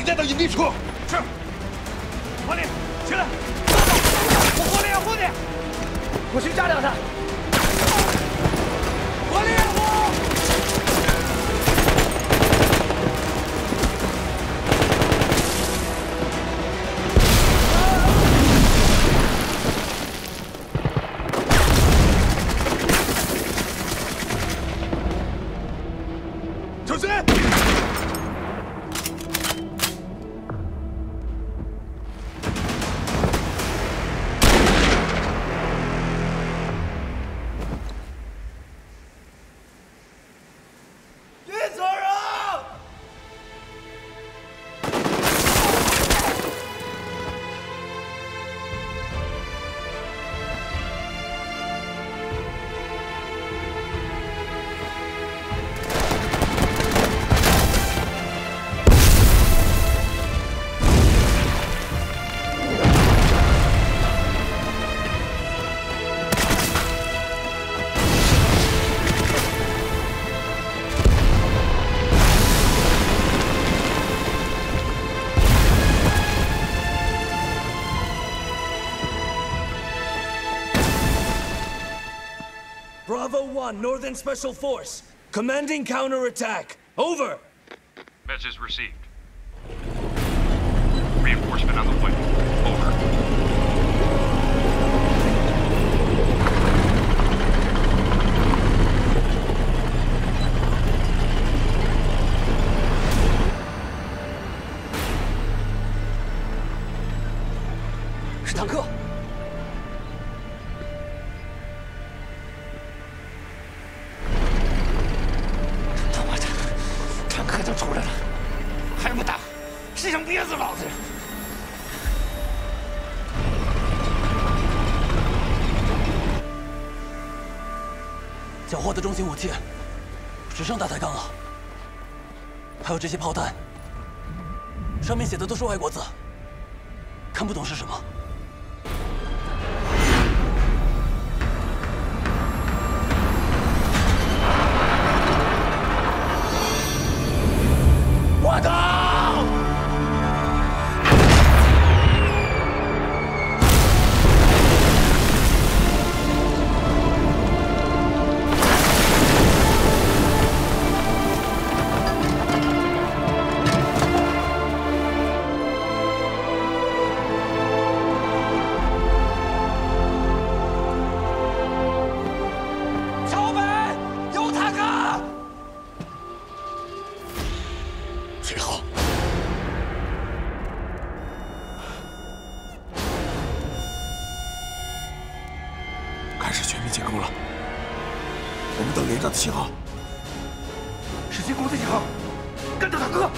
带到营地处。 是。火力，起来！我火力，火力！我去炸掉他！火力，火！ Bravo one, Northern Special Force. Commanding counterattack. Over. Message received. Reinforcement on the way. Over. It's 坦克。 出来了，还不打？谁想憋死老子呀？ 缴获的重型武器只剩大抬杠了，还有这些炮弹，上面写的都是外国字，看不懂是什么。 我靠！ 桥北有坦克！最后。 开始全面进攻了，我们等连长的信号。 是进攻的信号，跟着坦克。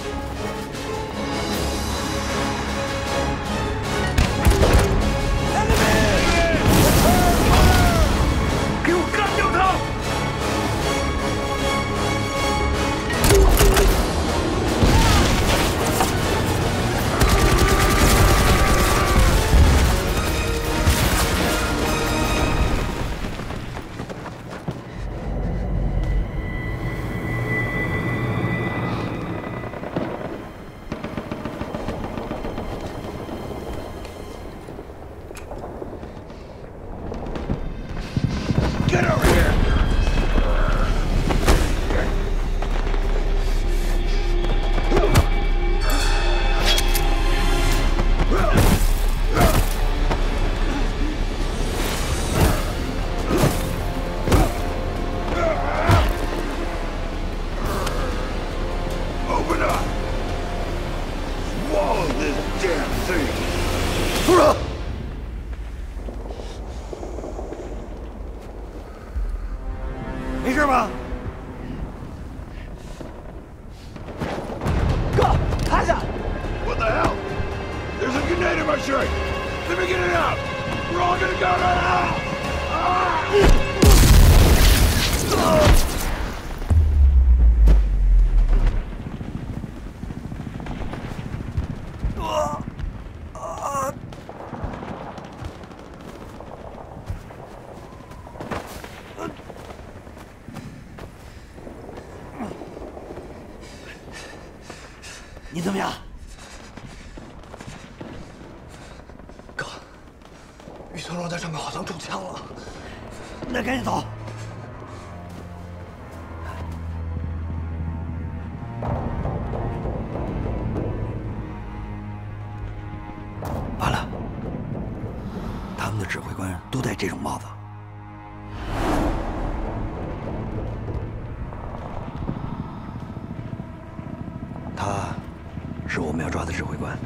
给我干掉他！ Get over here! Open up! Swallow this damn thing! 突然。 没事吧？哥，趴下 ！What the hell? There's a grenade in my shirt. Let me get it out. We're all gonna go to hell. Ah! 你怎么样？ 在上面好像中枪了， 那赶紧走。 完了，他们的指挥官都戴这种帽子。他是我们要抓的指挥官。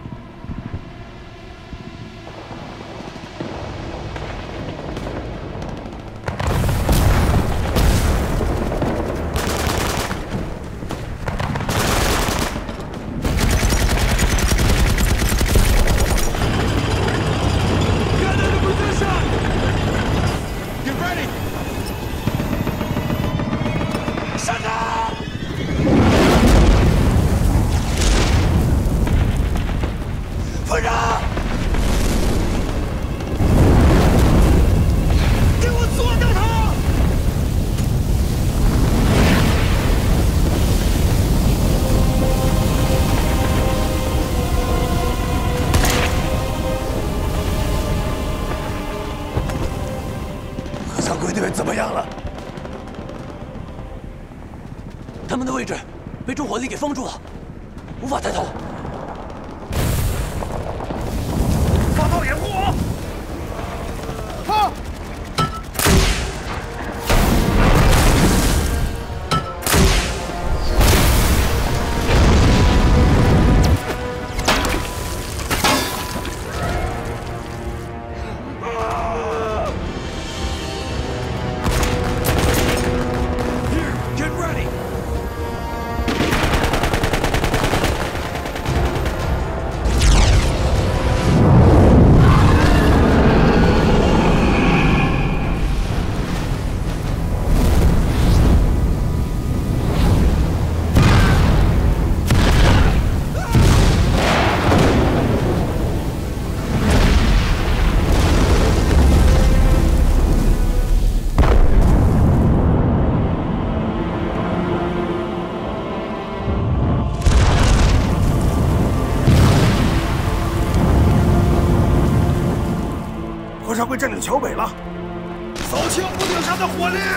怎么样了？他们的位置被重火力给封住了，无法抬头。 发炮掩护我！炮！ 火烧会占领桥北了，扫清屋顶上的火力！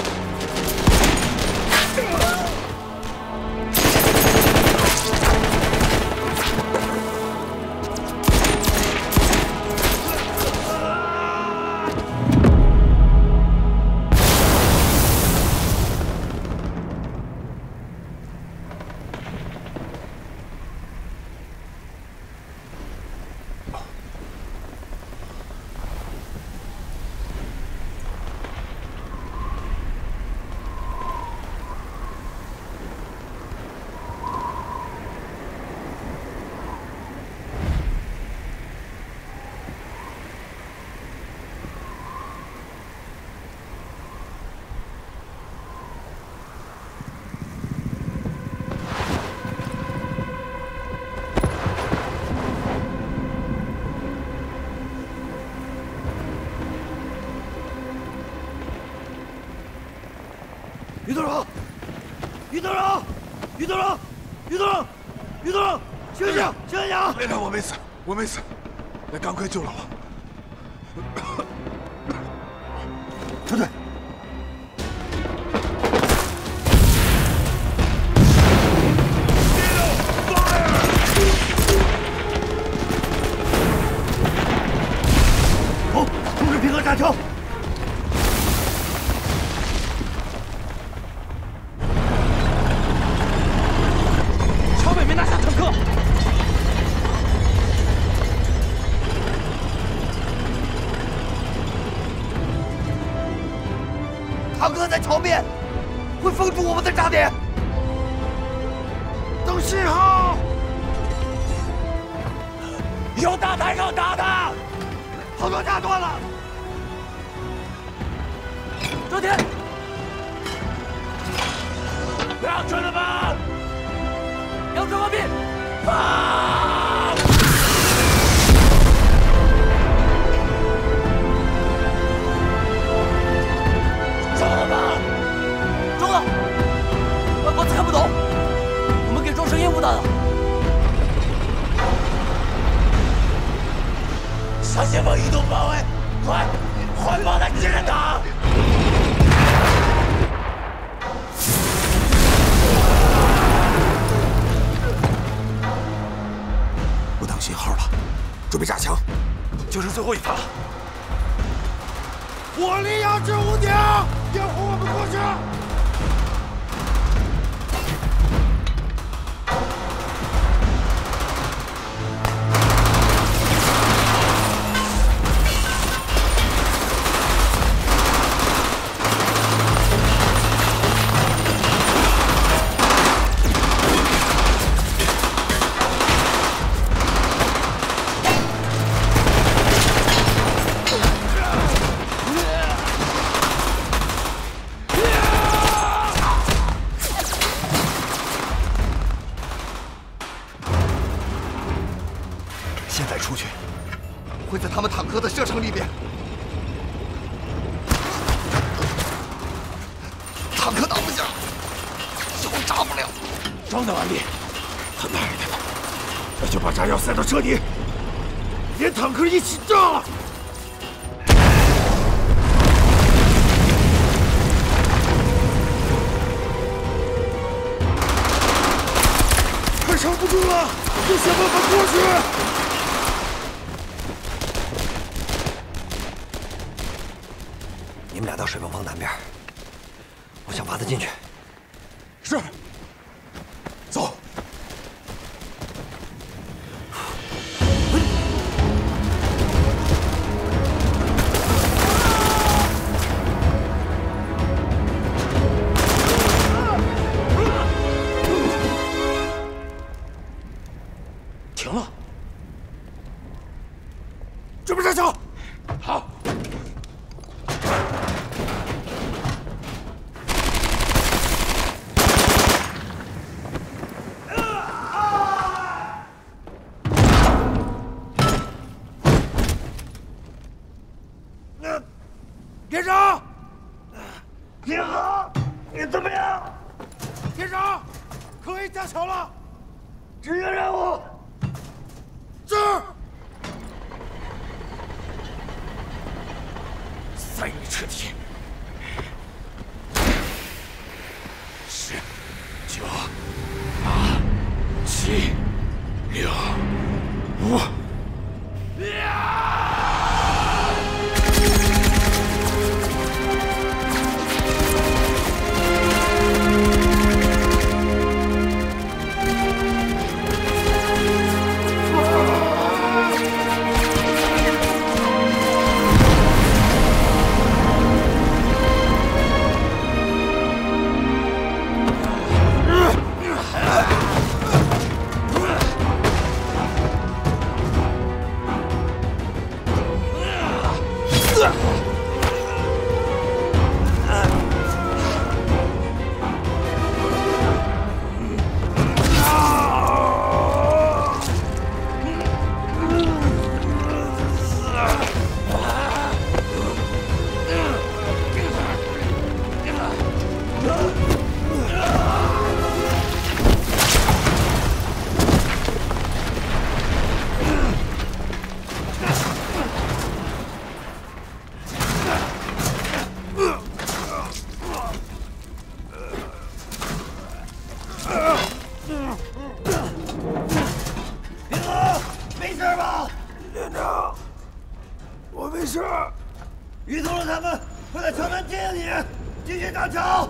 于队长，于队长，于队长，于队长，于队长，醒醒，醒醒啊！ 连长，我没死，我没死，来，赶快救了我！ 撤退！好，控制平衡炸桥。 坦克在桥面，会封住我们的炸点。 等信号！ 有大台上打的，好多炸断了。 周天， 两军的们， 杨春方面， 放！ 中了吗？ 中了，外脖子看不懂，我们给装成烟雾弹了。 向前方移动包围， 后一发了。 火力压制屋顶，掩护我们过去。 现在出去，会在他们坦克的射程里边。坦克打不下，手炸不了。 装弹完毕，他那儿的了，那就把炸药塞到车底，连坦克一起炸了。快撑不住了，得想办法过去。 你们俩到水泵房南边，我想挖他进去。 是。走。 停了。准备上桥。好。 连长， 挺好，你怎么样？ 连长，可以架桥了。 指引任务。 是。三米车体。十、九、八、七、六、五。 于同志他们会在桥南接应你，继续搭桥。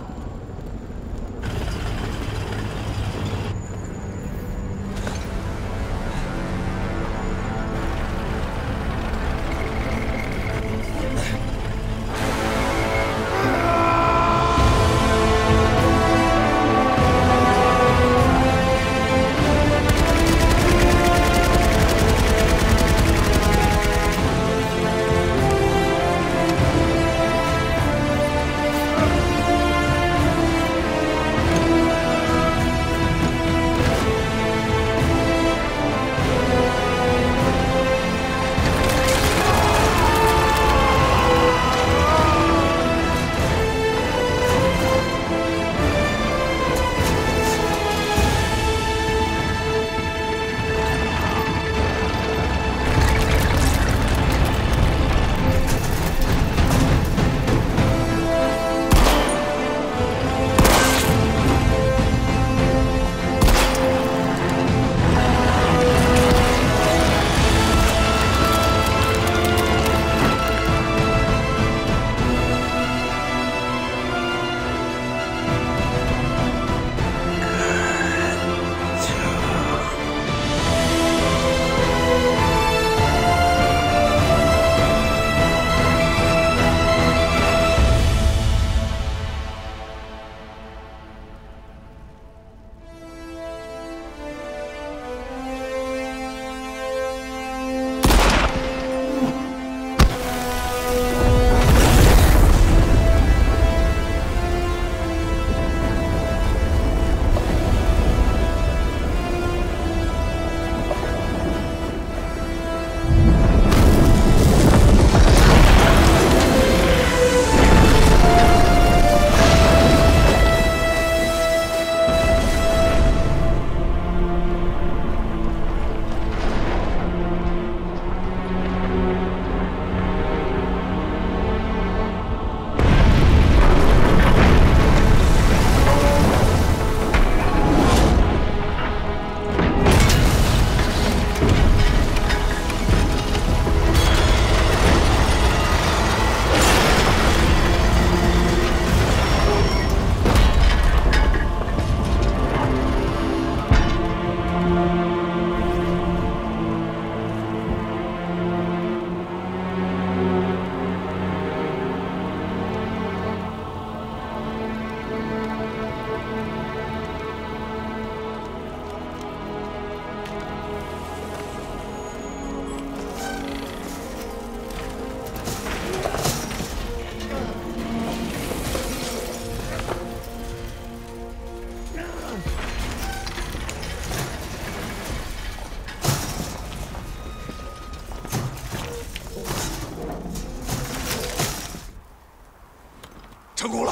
成功了，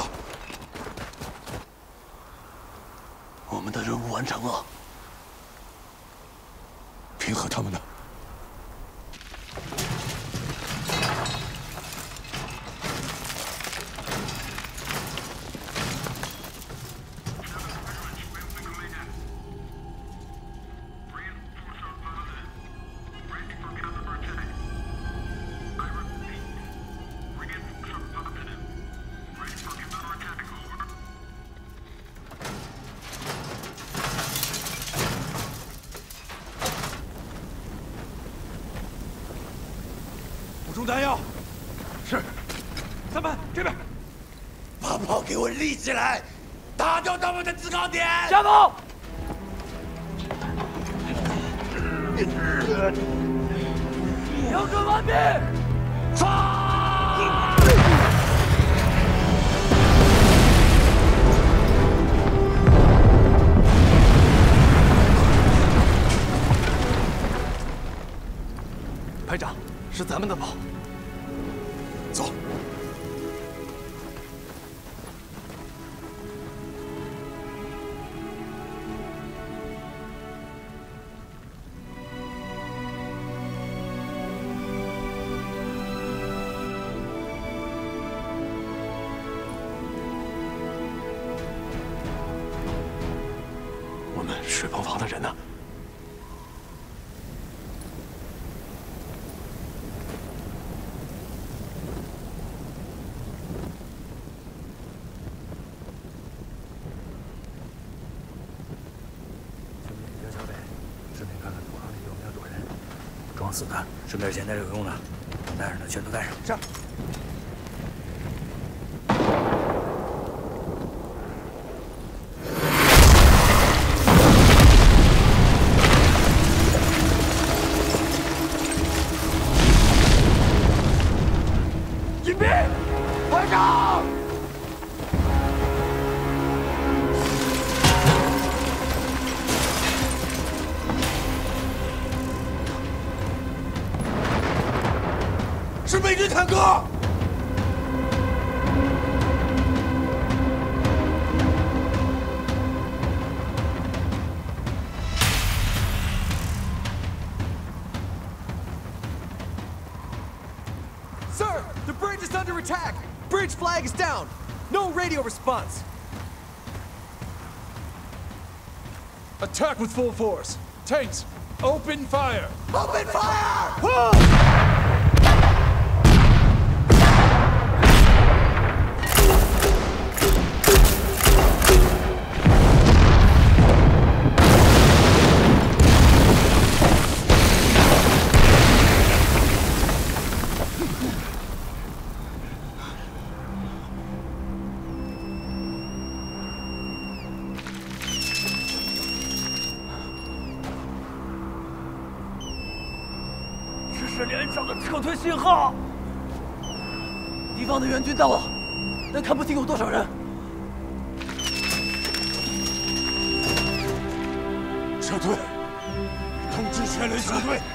我们的任务完成了。 平和他们呢？ 补充弹药。是。三班这边。把炮给我立起来，打掉他们的制高点。 加油！瞄准完毕。 排长，是咱们的炮。走。我们水泵房的人呢？ 装死的，顺便捡点有用的，带上的全都带上。是。 隐蔽，排长。 是美军坦克！ Sir, the bridge is under attack. Bridge flag is down. No radio response. Attack with full force. Tanks, open fire. Open fire! Whoa! 是连长的撤退信号。敌方的援军到了，但看不清有多少人。 撤退！通知全连撤退！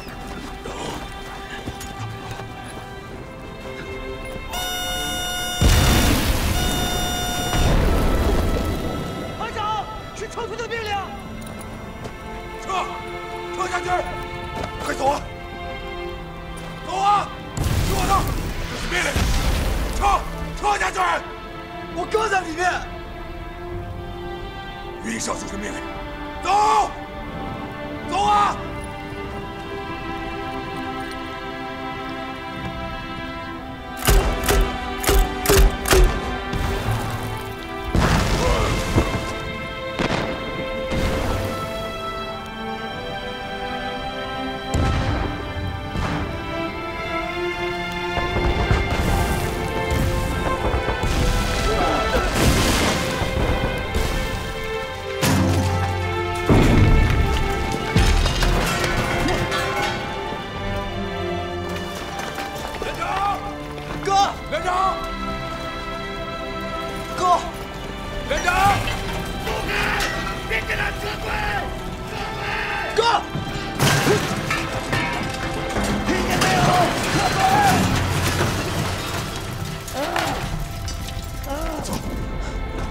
排长，是撤退的命令。 撤！撤下去！快走啊！ 走啊！听我的，这是命令，撤，撤下去！我刚在里面。云上就是命令，走，走啊！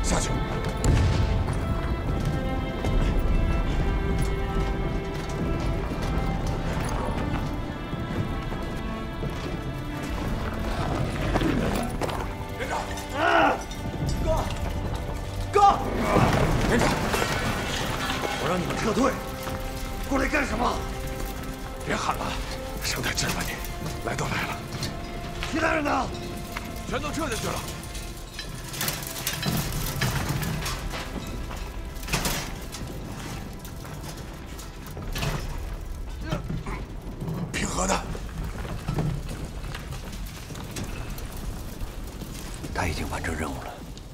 下去。连长， 啊！哥，哥， 连长， 我让你们撤退，过来干什么？ 别喊了，省点劲吧你。来都来了， 其他人呢？ 全都撤下去了。平和的。 他已经完成任务了。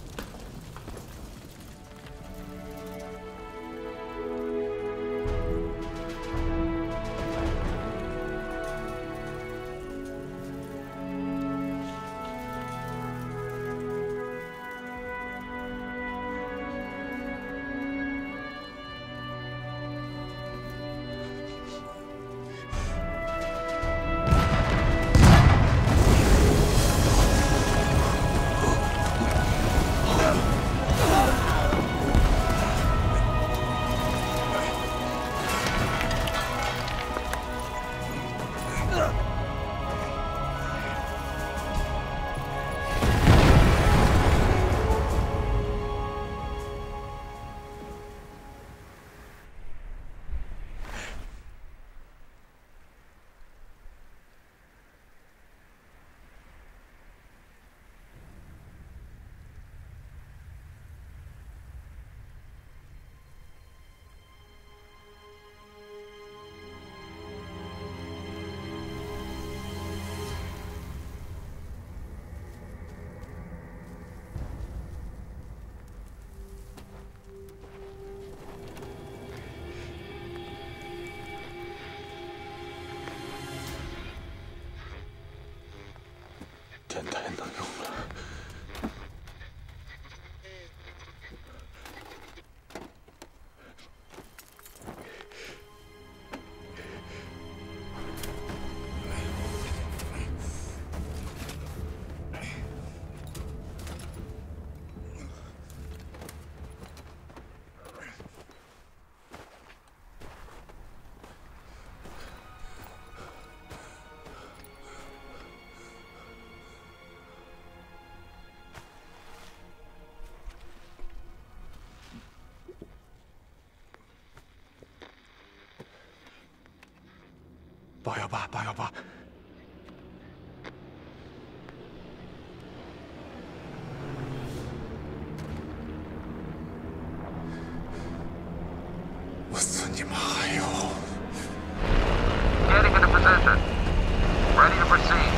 电台能用了。八幺八，八幺八。我孙你妈哟 Getting into position. Ready to proceed.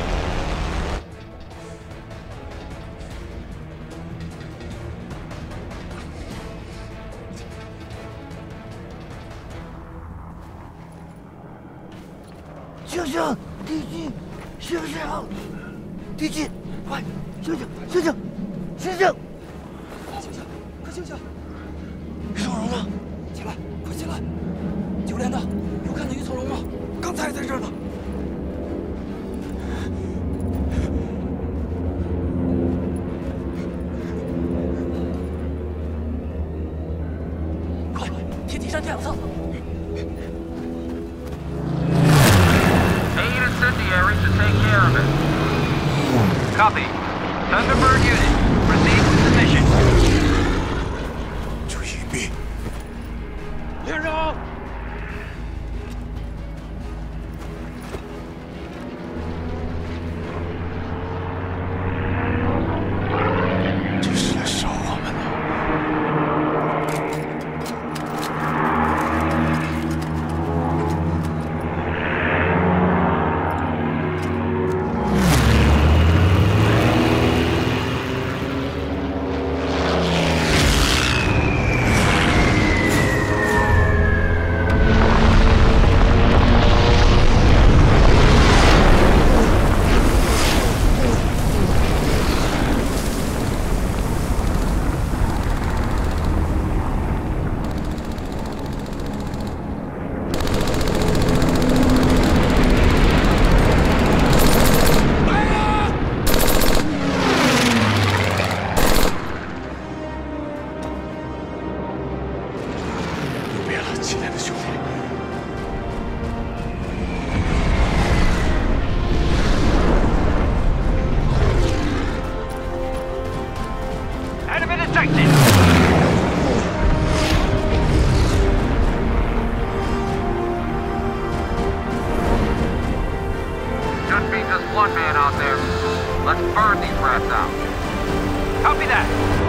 醒醒，敌机！醒醒，敌机！快，醒醒，醒醒，醒醒！ 醒醒，快醒醒！于从容呢？起来，快起来！九连的，有看到于从容吗？刚才在这儿呢。快，铁梯山这两侧。 Incendiaries to take care of it. Copy. Thunderbird unit, proceed with the mission. 注意隐蔽。 连长。 这是来烧我们的。 Unit Copy that.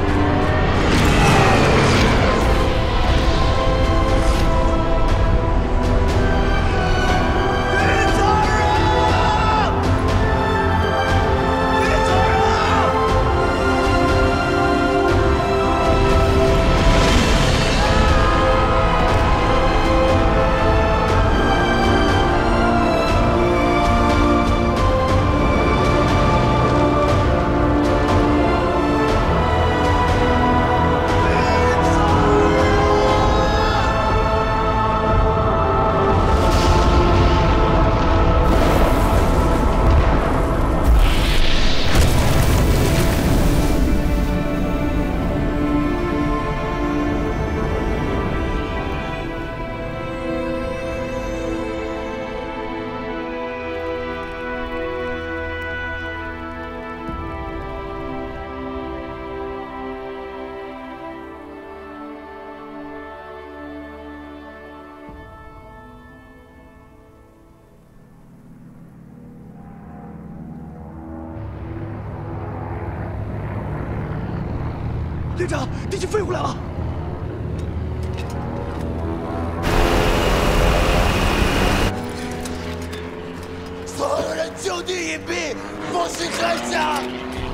连长，敌机飞回来了！ 所有人就地隐蔽，放心开枪！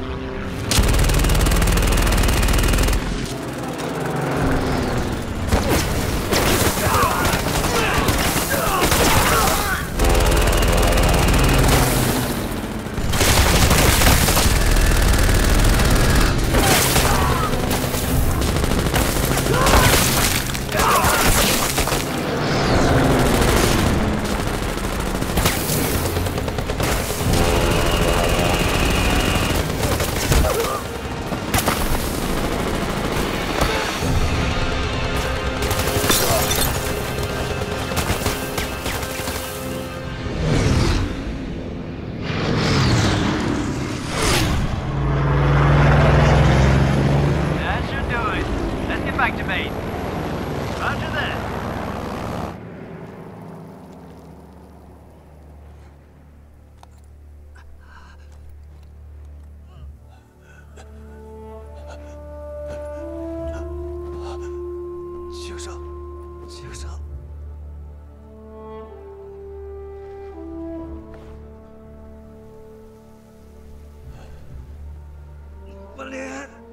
文林，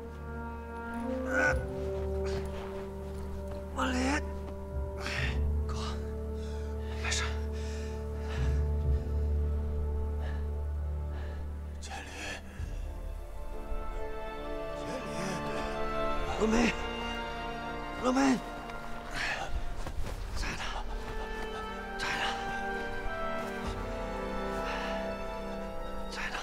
文林，哥，没事。千里，千里，罗梅，罗梅，在呢，在呢，在呢。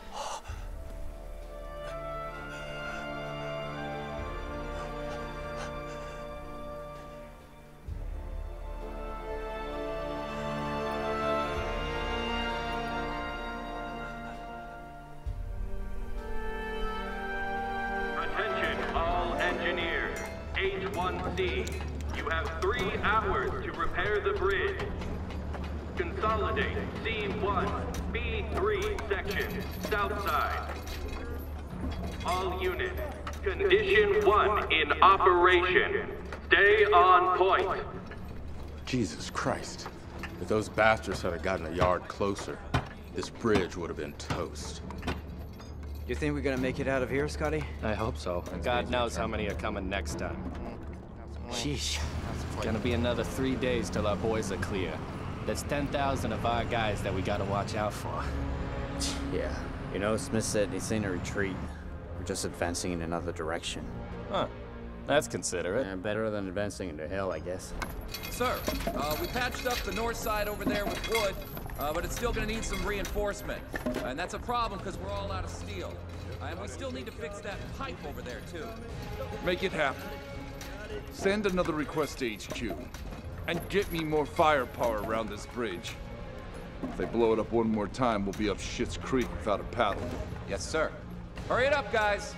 H one C, you have three hours to repair the bridge. Consolidate C one, B three section, south side. All units, condition one in operation. Stay on point. Jesus Christ. If those bastards had gotten a yard closer, this bridge would have been toast. You think we're gonna make it out of here, Scotty? I hope so. God knows how many are coming next time. Sheesh. Gonna be another three days till our boys are clear. That's ten thousand of our guys that we gotta watch out for. Yeah. You know, Smith said it's in a retreat. We're just advancing in another direction. Huh. That's considerate. Yeah, better than advancing into hell, I guess. Sir, uh, we patched up the north side over there with wood. Uh, but it's still gonna need some reinforcement. Uh, and that's a problem because we're all out of steel. Uh, and we still need to fix that pipe over there, too. Make it happen. Send another request to H Q. And get me more firepower around this bridge. If they blow it up one more time, we'll be up Schitt's Creek without a paddle. Yes, sir. Hurry it up, guys.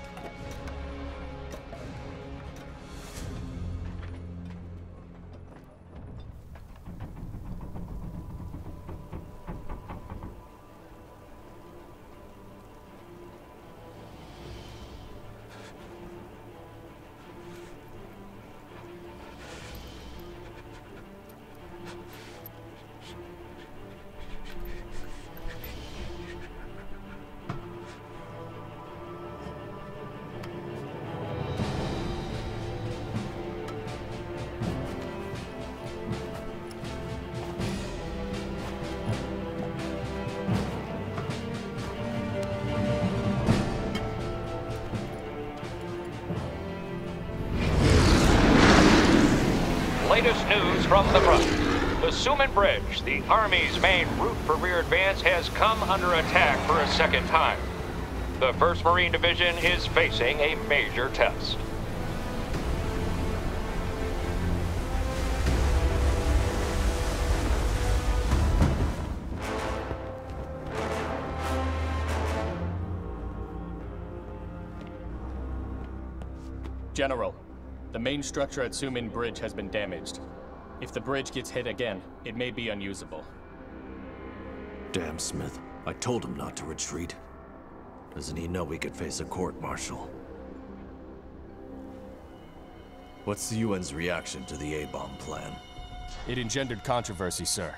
news from the front. The Suman Bridge, the Army's main route for rear advance, has come under attack for a second time. The first Marine Division is facing a major test. General, the main structure at Sumin Bridge has been damaged. If the bridge gets hit again, it may be unusable. Damn Smith. I told him not to retreat. Doesn't he know we could face a court-martial? What's the U N's reaction to the A-bomb plan? It engendered controversy, sir.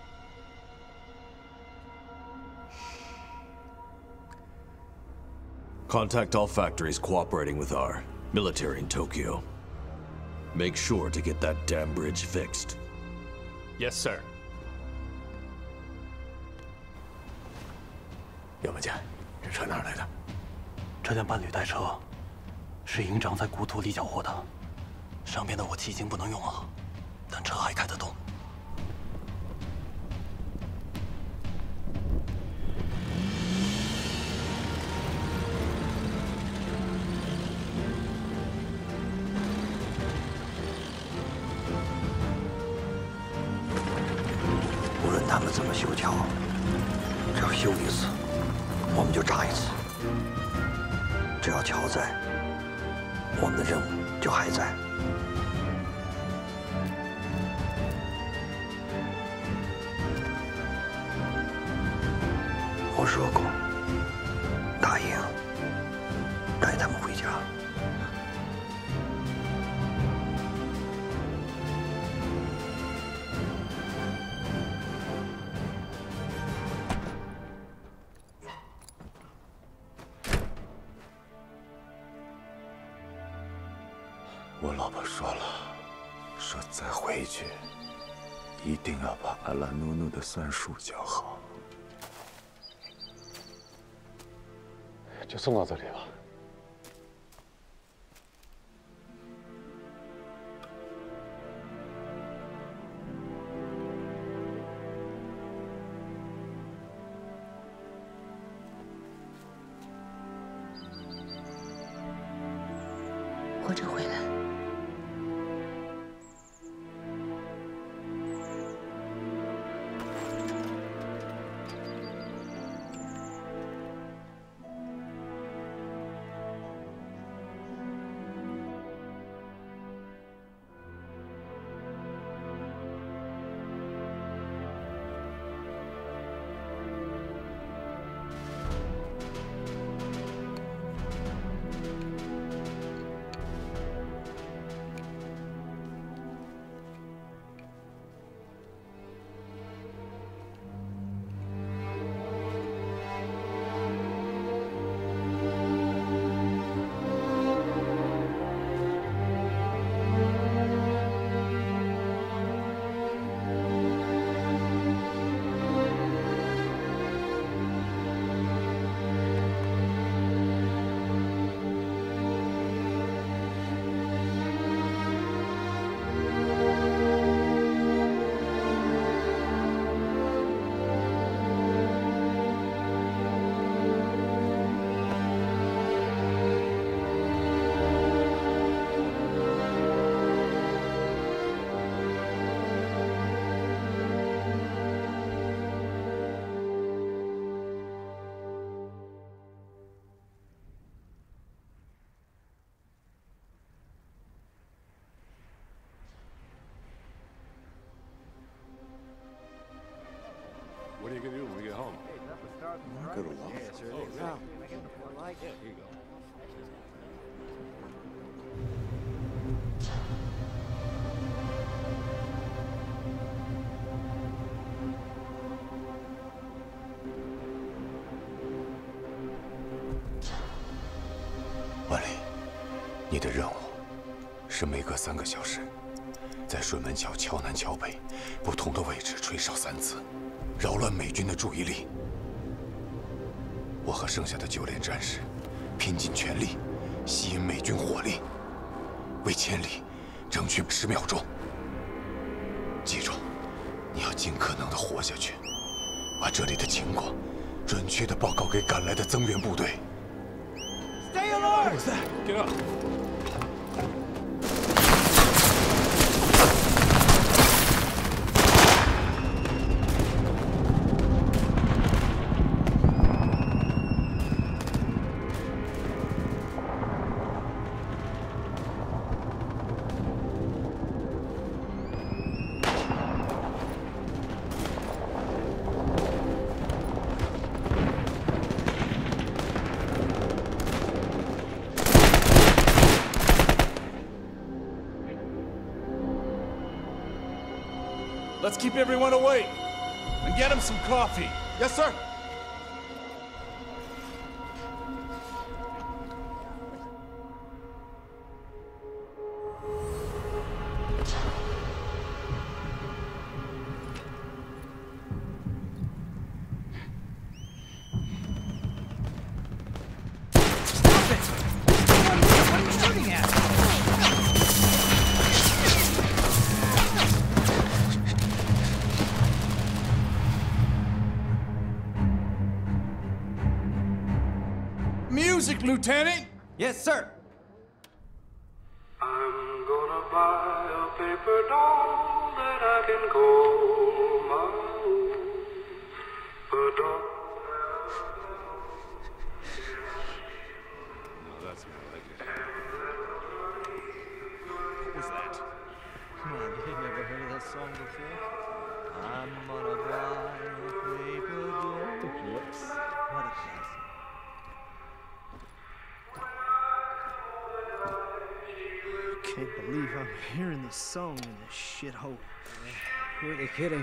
Contact all factories cooperating with our military in Tokyo. Make sure to get that damn bridge fixed. Yes, sir. 杨文健，这车哪儿来的？这辆半履带车是营长在故土里缴获的，上边的武器已经不能用了，但车还开得动。 无论他们怎么修桥，只要修一次，我们就炸一次。只要桥在，我们的任务就还在。我说过，打赢，带他们回家。 我老婆说了，说再回去，一定要把阿拉努努的算术教好。 就送到这里吧。 活着回来。 What are you gonna do when we get home? Go to Wallace. Yeah, sure. Oh, yeah. I like it. Here you go. 万里，你的任务是每隔三个小时，在水门桥桥南桥北不同的位置吹哨三次，扰乱美军的注意力。我和剩下的九连战士拼尽全力，吸引美军火力，为千里争取十秒钟。 尽可能的活下去，把这里的情况准确的报告给赶来的增援部队。 Stay alert! What's that? Get up. Let's keep everyone awake and get them some coffee. Yes, sir. Music, Lieutenant! Yes, sir. I'm gonna buy a paper doll that I can call my own. A doll. No, that's more like it. What was that? Come on, you never heard of that song before? I'm gonna buy a paper doll. Whoops. What a classic. Can't believe I'm hearing this song in this shithole. Who are they kidding?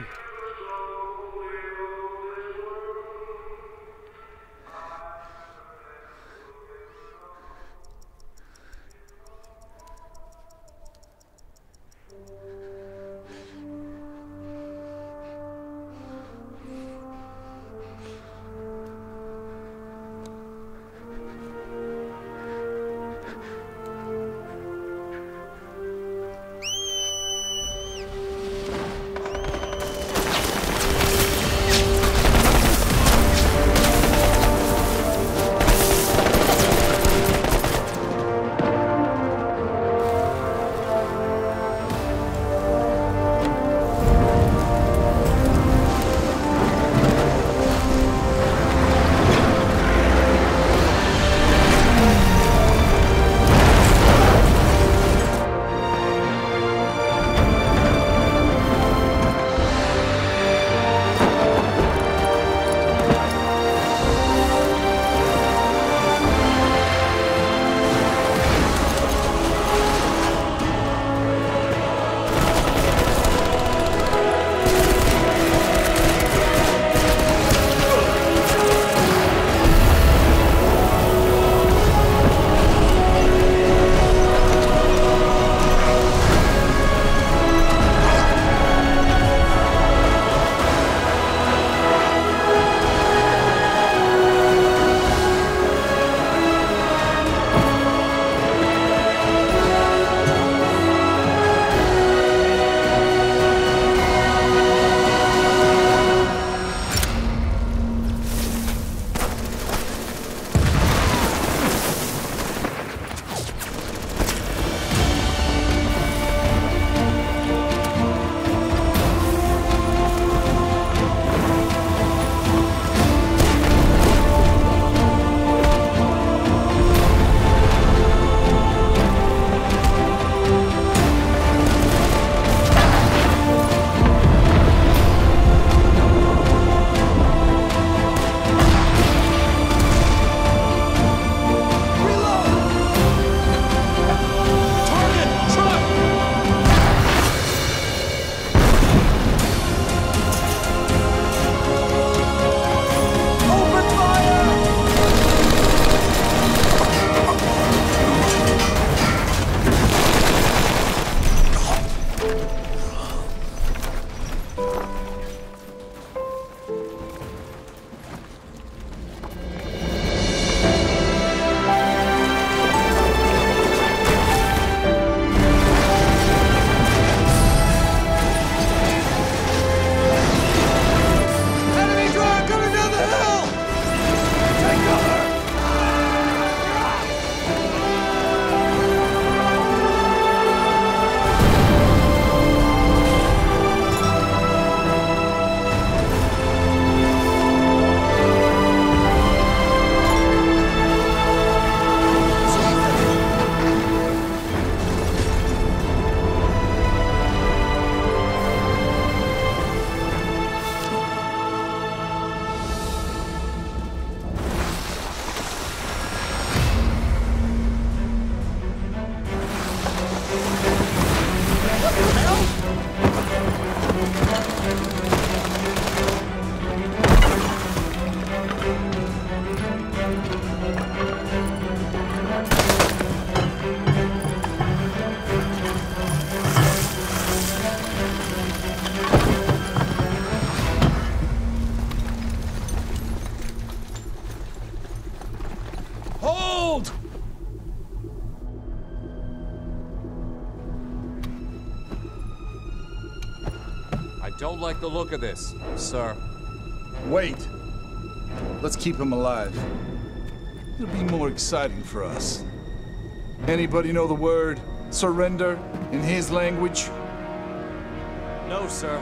don't like the look of this, sir. Wait. Let's keep him alive. It'll be more exciting for us. Anybody know the word surrender in his language? No, sir.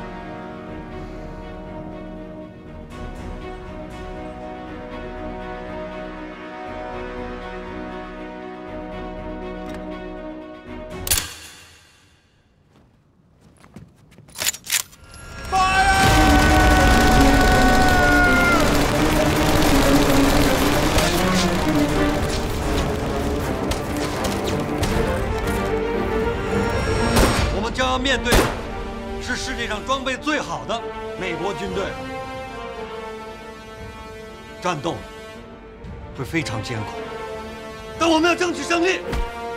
面对的是世界上装备最好的美国军队，战斗会非常艰苦，但我们要争取胜利。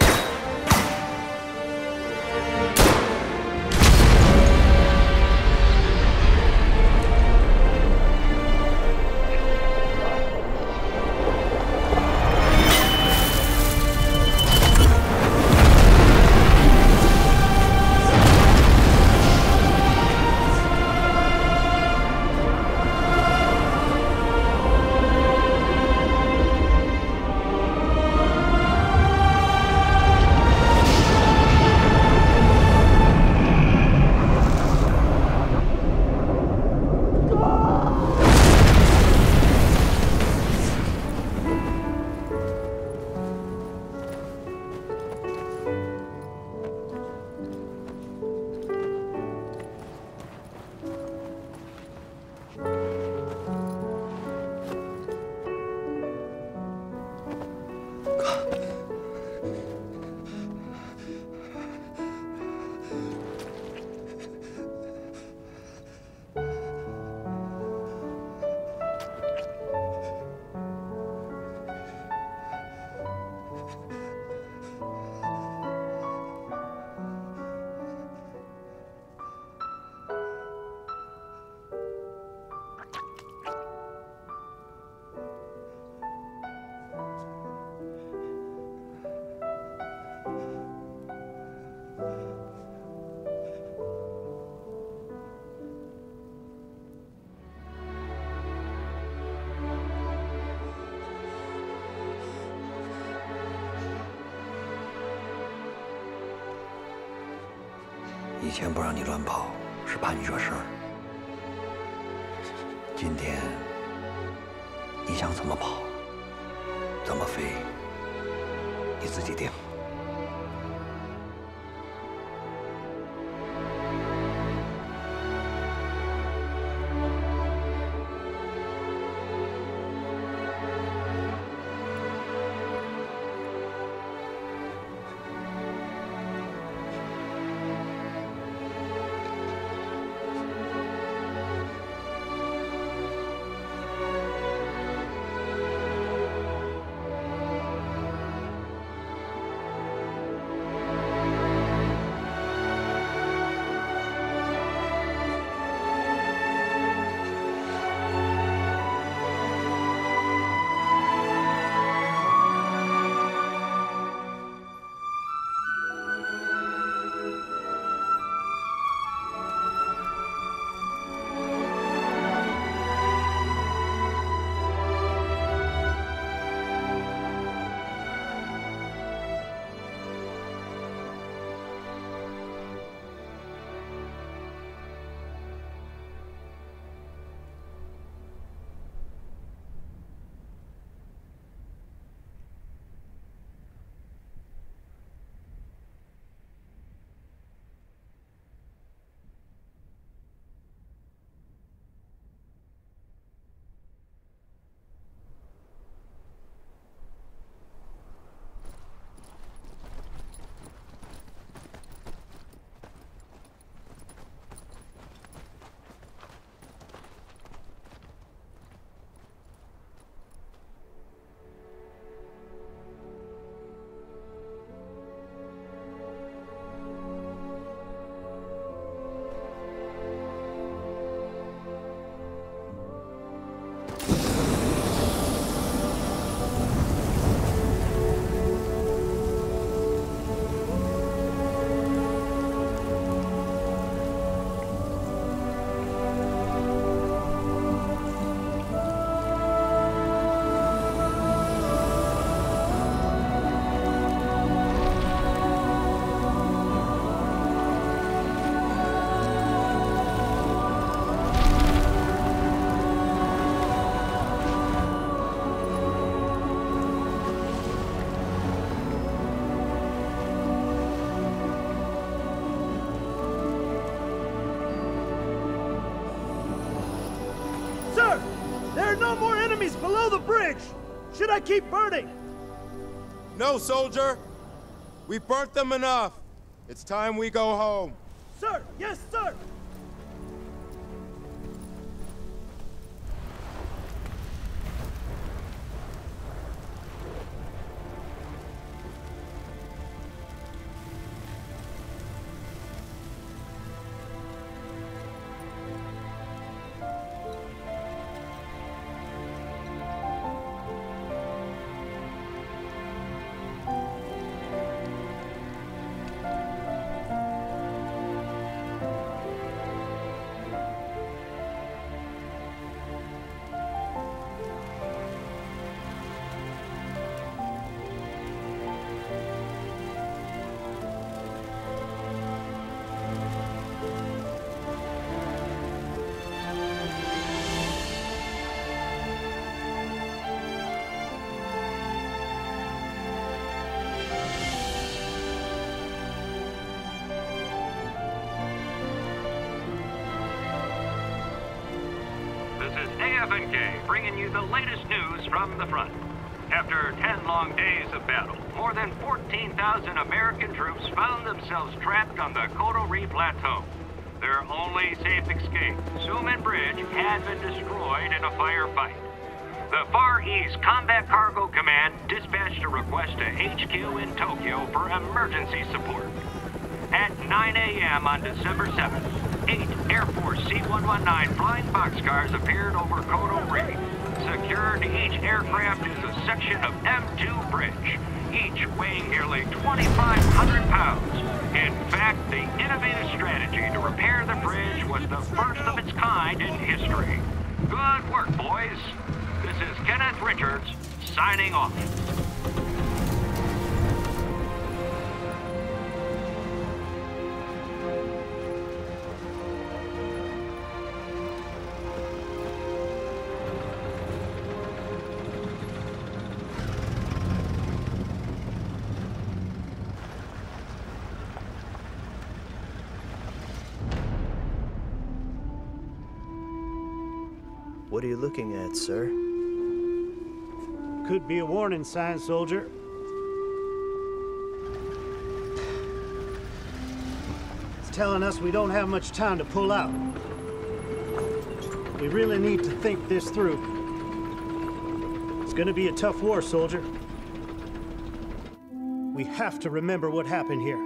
以前不让你乱跑，是怕你惹事儿。今天你想怎么跑，怎么飞，你自己定。 bridge! Should I keep burning? No, soldier. We burnt them enough. It's time we go home. Sir! Yes, sir! This is A F N K bringing you the latest news from the front. After ten long days of battle, more than fourteen thousand American troops found themselves trapped on the Kotori Plateau. Their only safe escape, Suman Bridge, had been destroyed in a firefight. The Far East Combat Cargo Command dispatched a request to H Q in Tokyo for emergency support. At nine A M on December seventh, eight Air Force C one nineteen flying boxcars appeared over Kotori. Secured to each aircraft is a section of M two bridge, each weighing nearly twenty-five hundred pounds. In fact, the innovative strategy to repair the bridge was the first of its kind in history. Good work, boys. This is Kenneth Richards, signing off. What are you looking at, sir? Could be a warning sign, soldier. It's telling us we don't have much time to pull out. We really need to think this through. It's gonna be a tough war, soldier. We have to remember what happened here.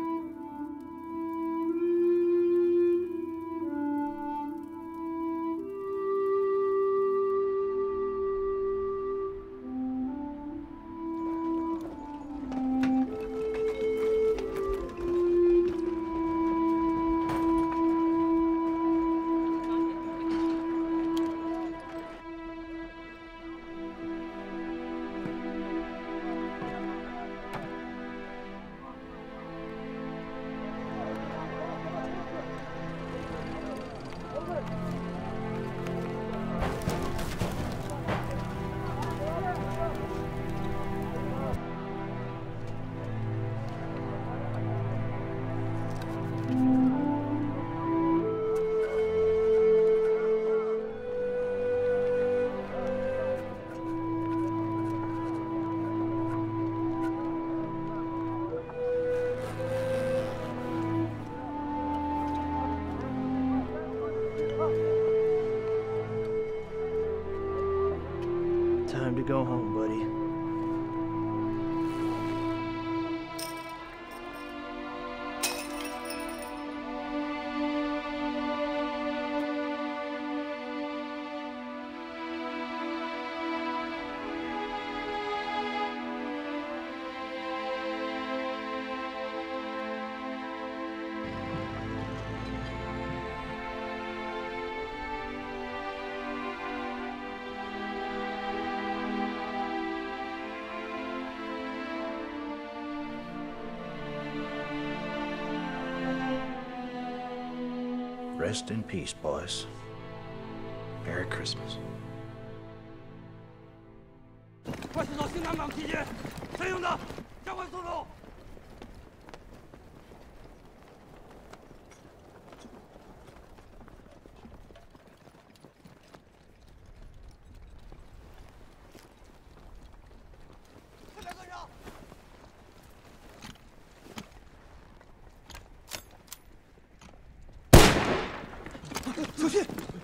Time to go home, buddy. Rest in peace, boys. Merry Christmas. 快送到新南港集结，谁用的？加快速度！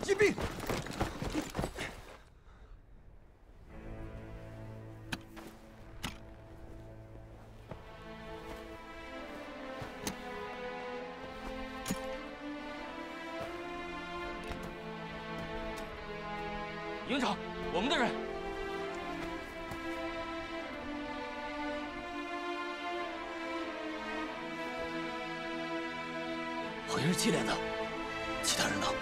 击毙！ 营长，我们的人。 好像是七连的，其他人呢？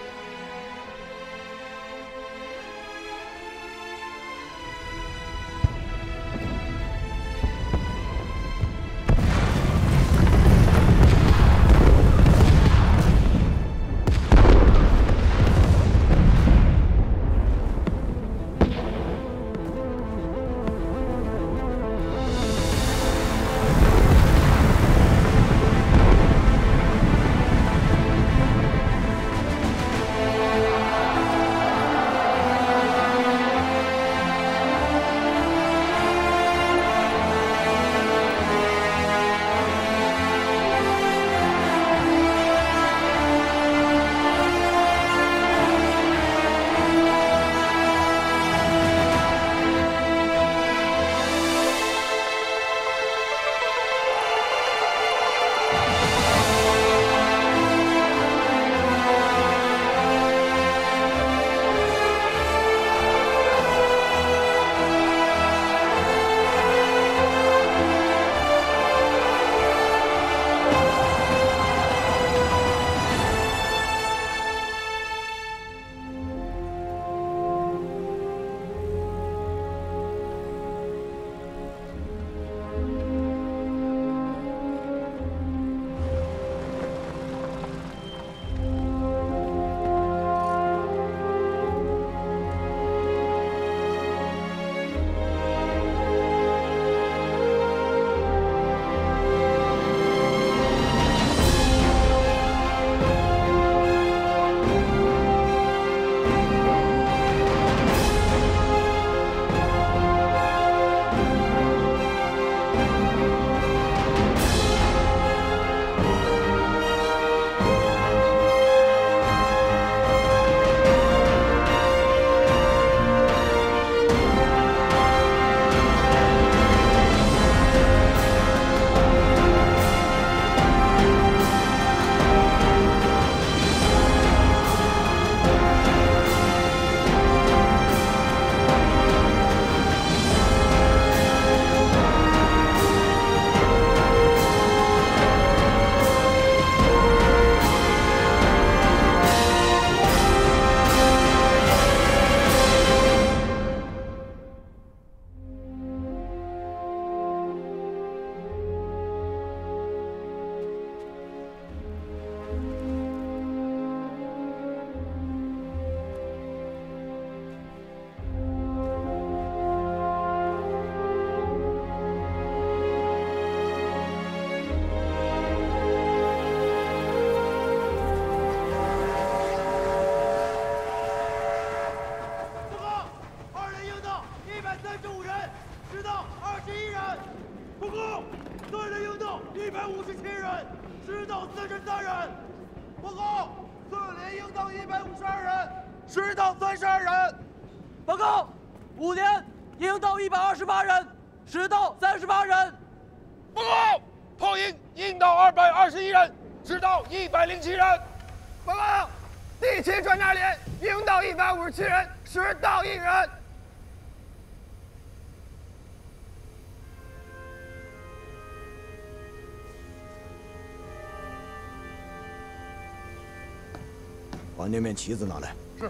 把那面旗子拿来。 是。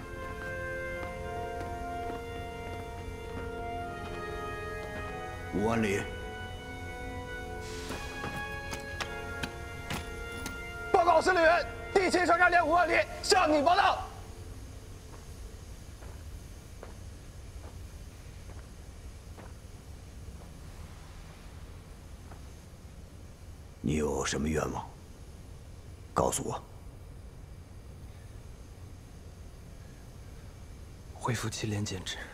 五万里。 报告司令员，第七生产连五万里向你报道。 你有什么愿望？告诉我。 恢复七连建制。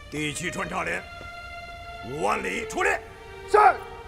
第七穿插连，五万里出列。 是。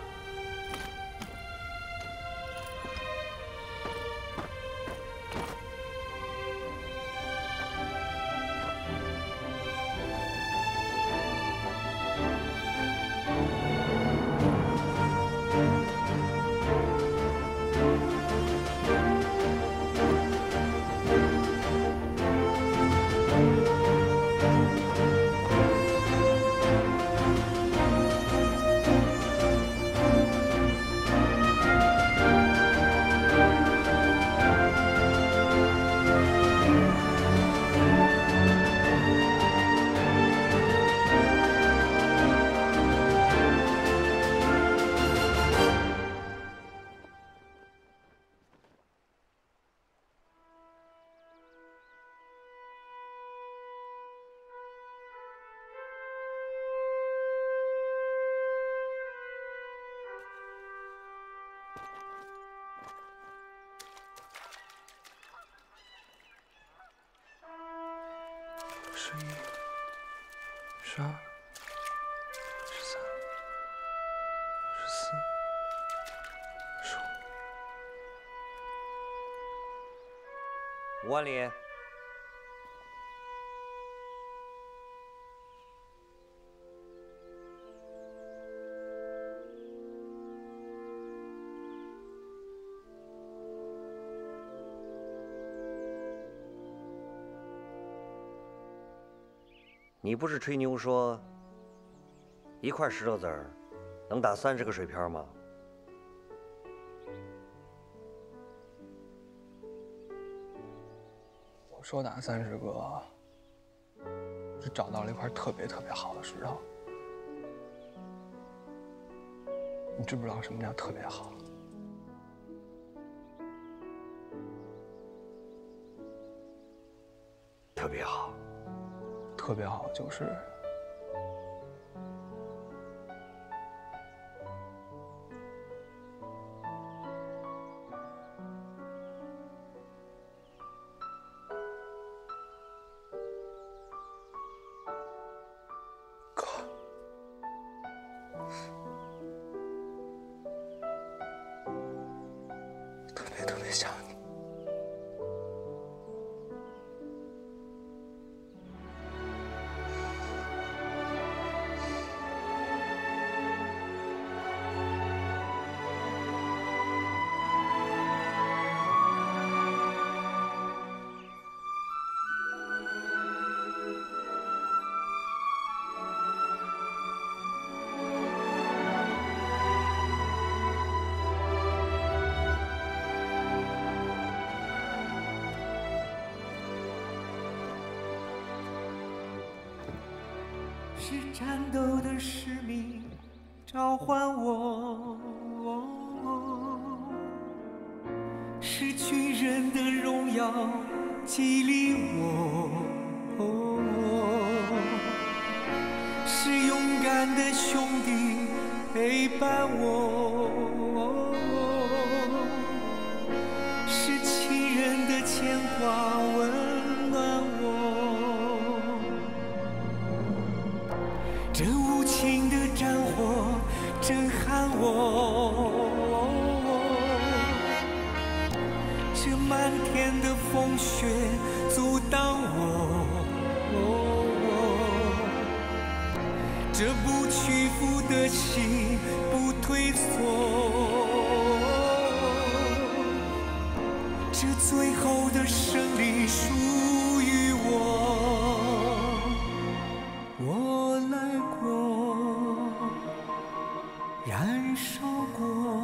十一、十二、十三、十四、十五。 五万里。你不是吹牛说一块石头子儿能打三十个水漂吗？ 我说打三十个，是找到了一块特别特别好的石头。你知不知道什么叫特别好？ 特别好。 特别好就是哥，特别特别想你。 是战斗的使命召唤我，是军人的荣耀激励我，是勇敢的兄弟陪伴我，是亲人的牵挂温暖我。这无情的战火震撼我，这漫天的风雪阻挡我，这不屈服的心不退缩，这最后的胜利属于我。我来过，燃烧过，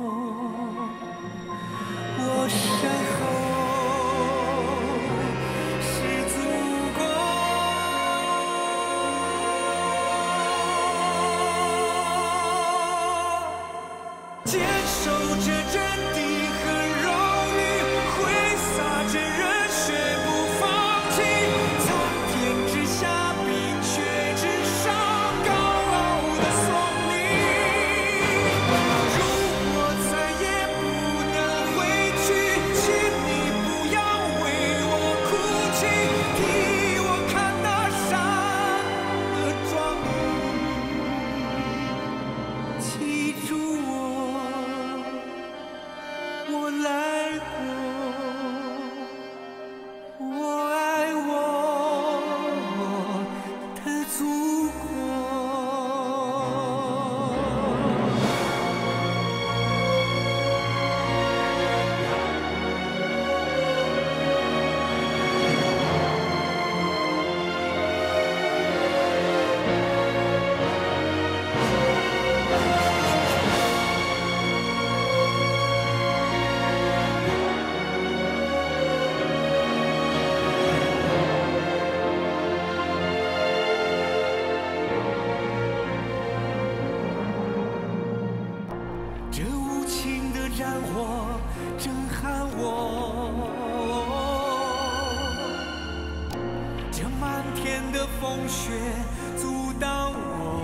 我身后是祖国。坚守着阵地和荣誉，挥洒着热血不放弃。苍天之下，冰雪之上，高傲的送你。如果再也不能回去，请你燃我，震撼我。这漫天的风雪阻挡我，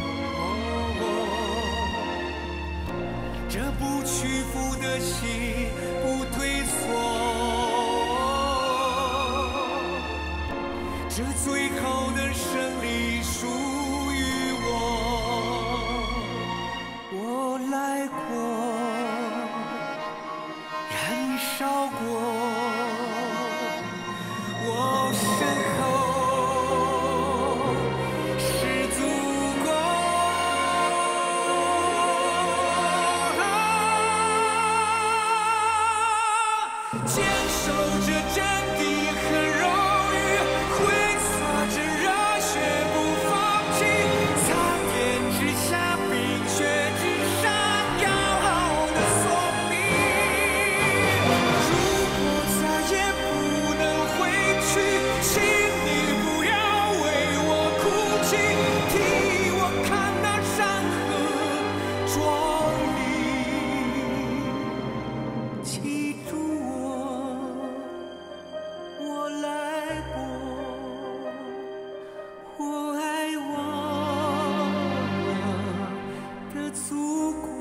这不屈服的心不退缩。这最后的胜利属于我，我来过，燃烧过，我身后是祖国。坚守着阵地和荣誉。祖国。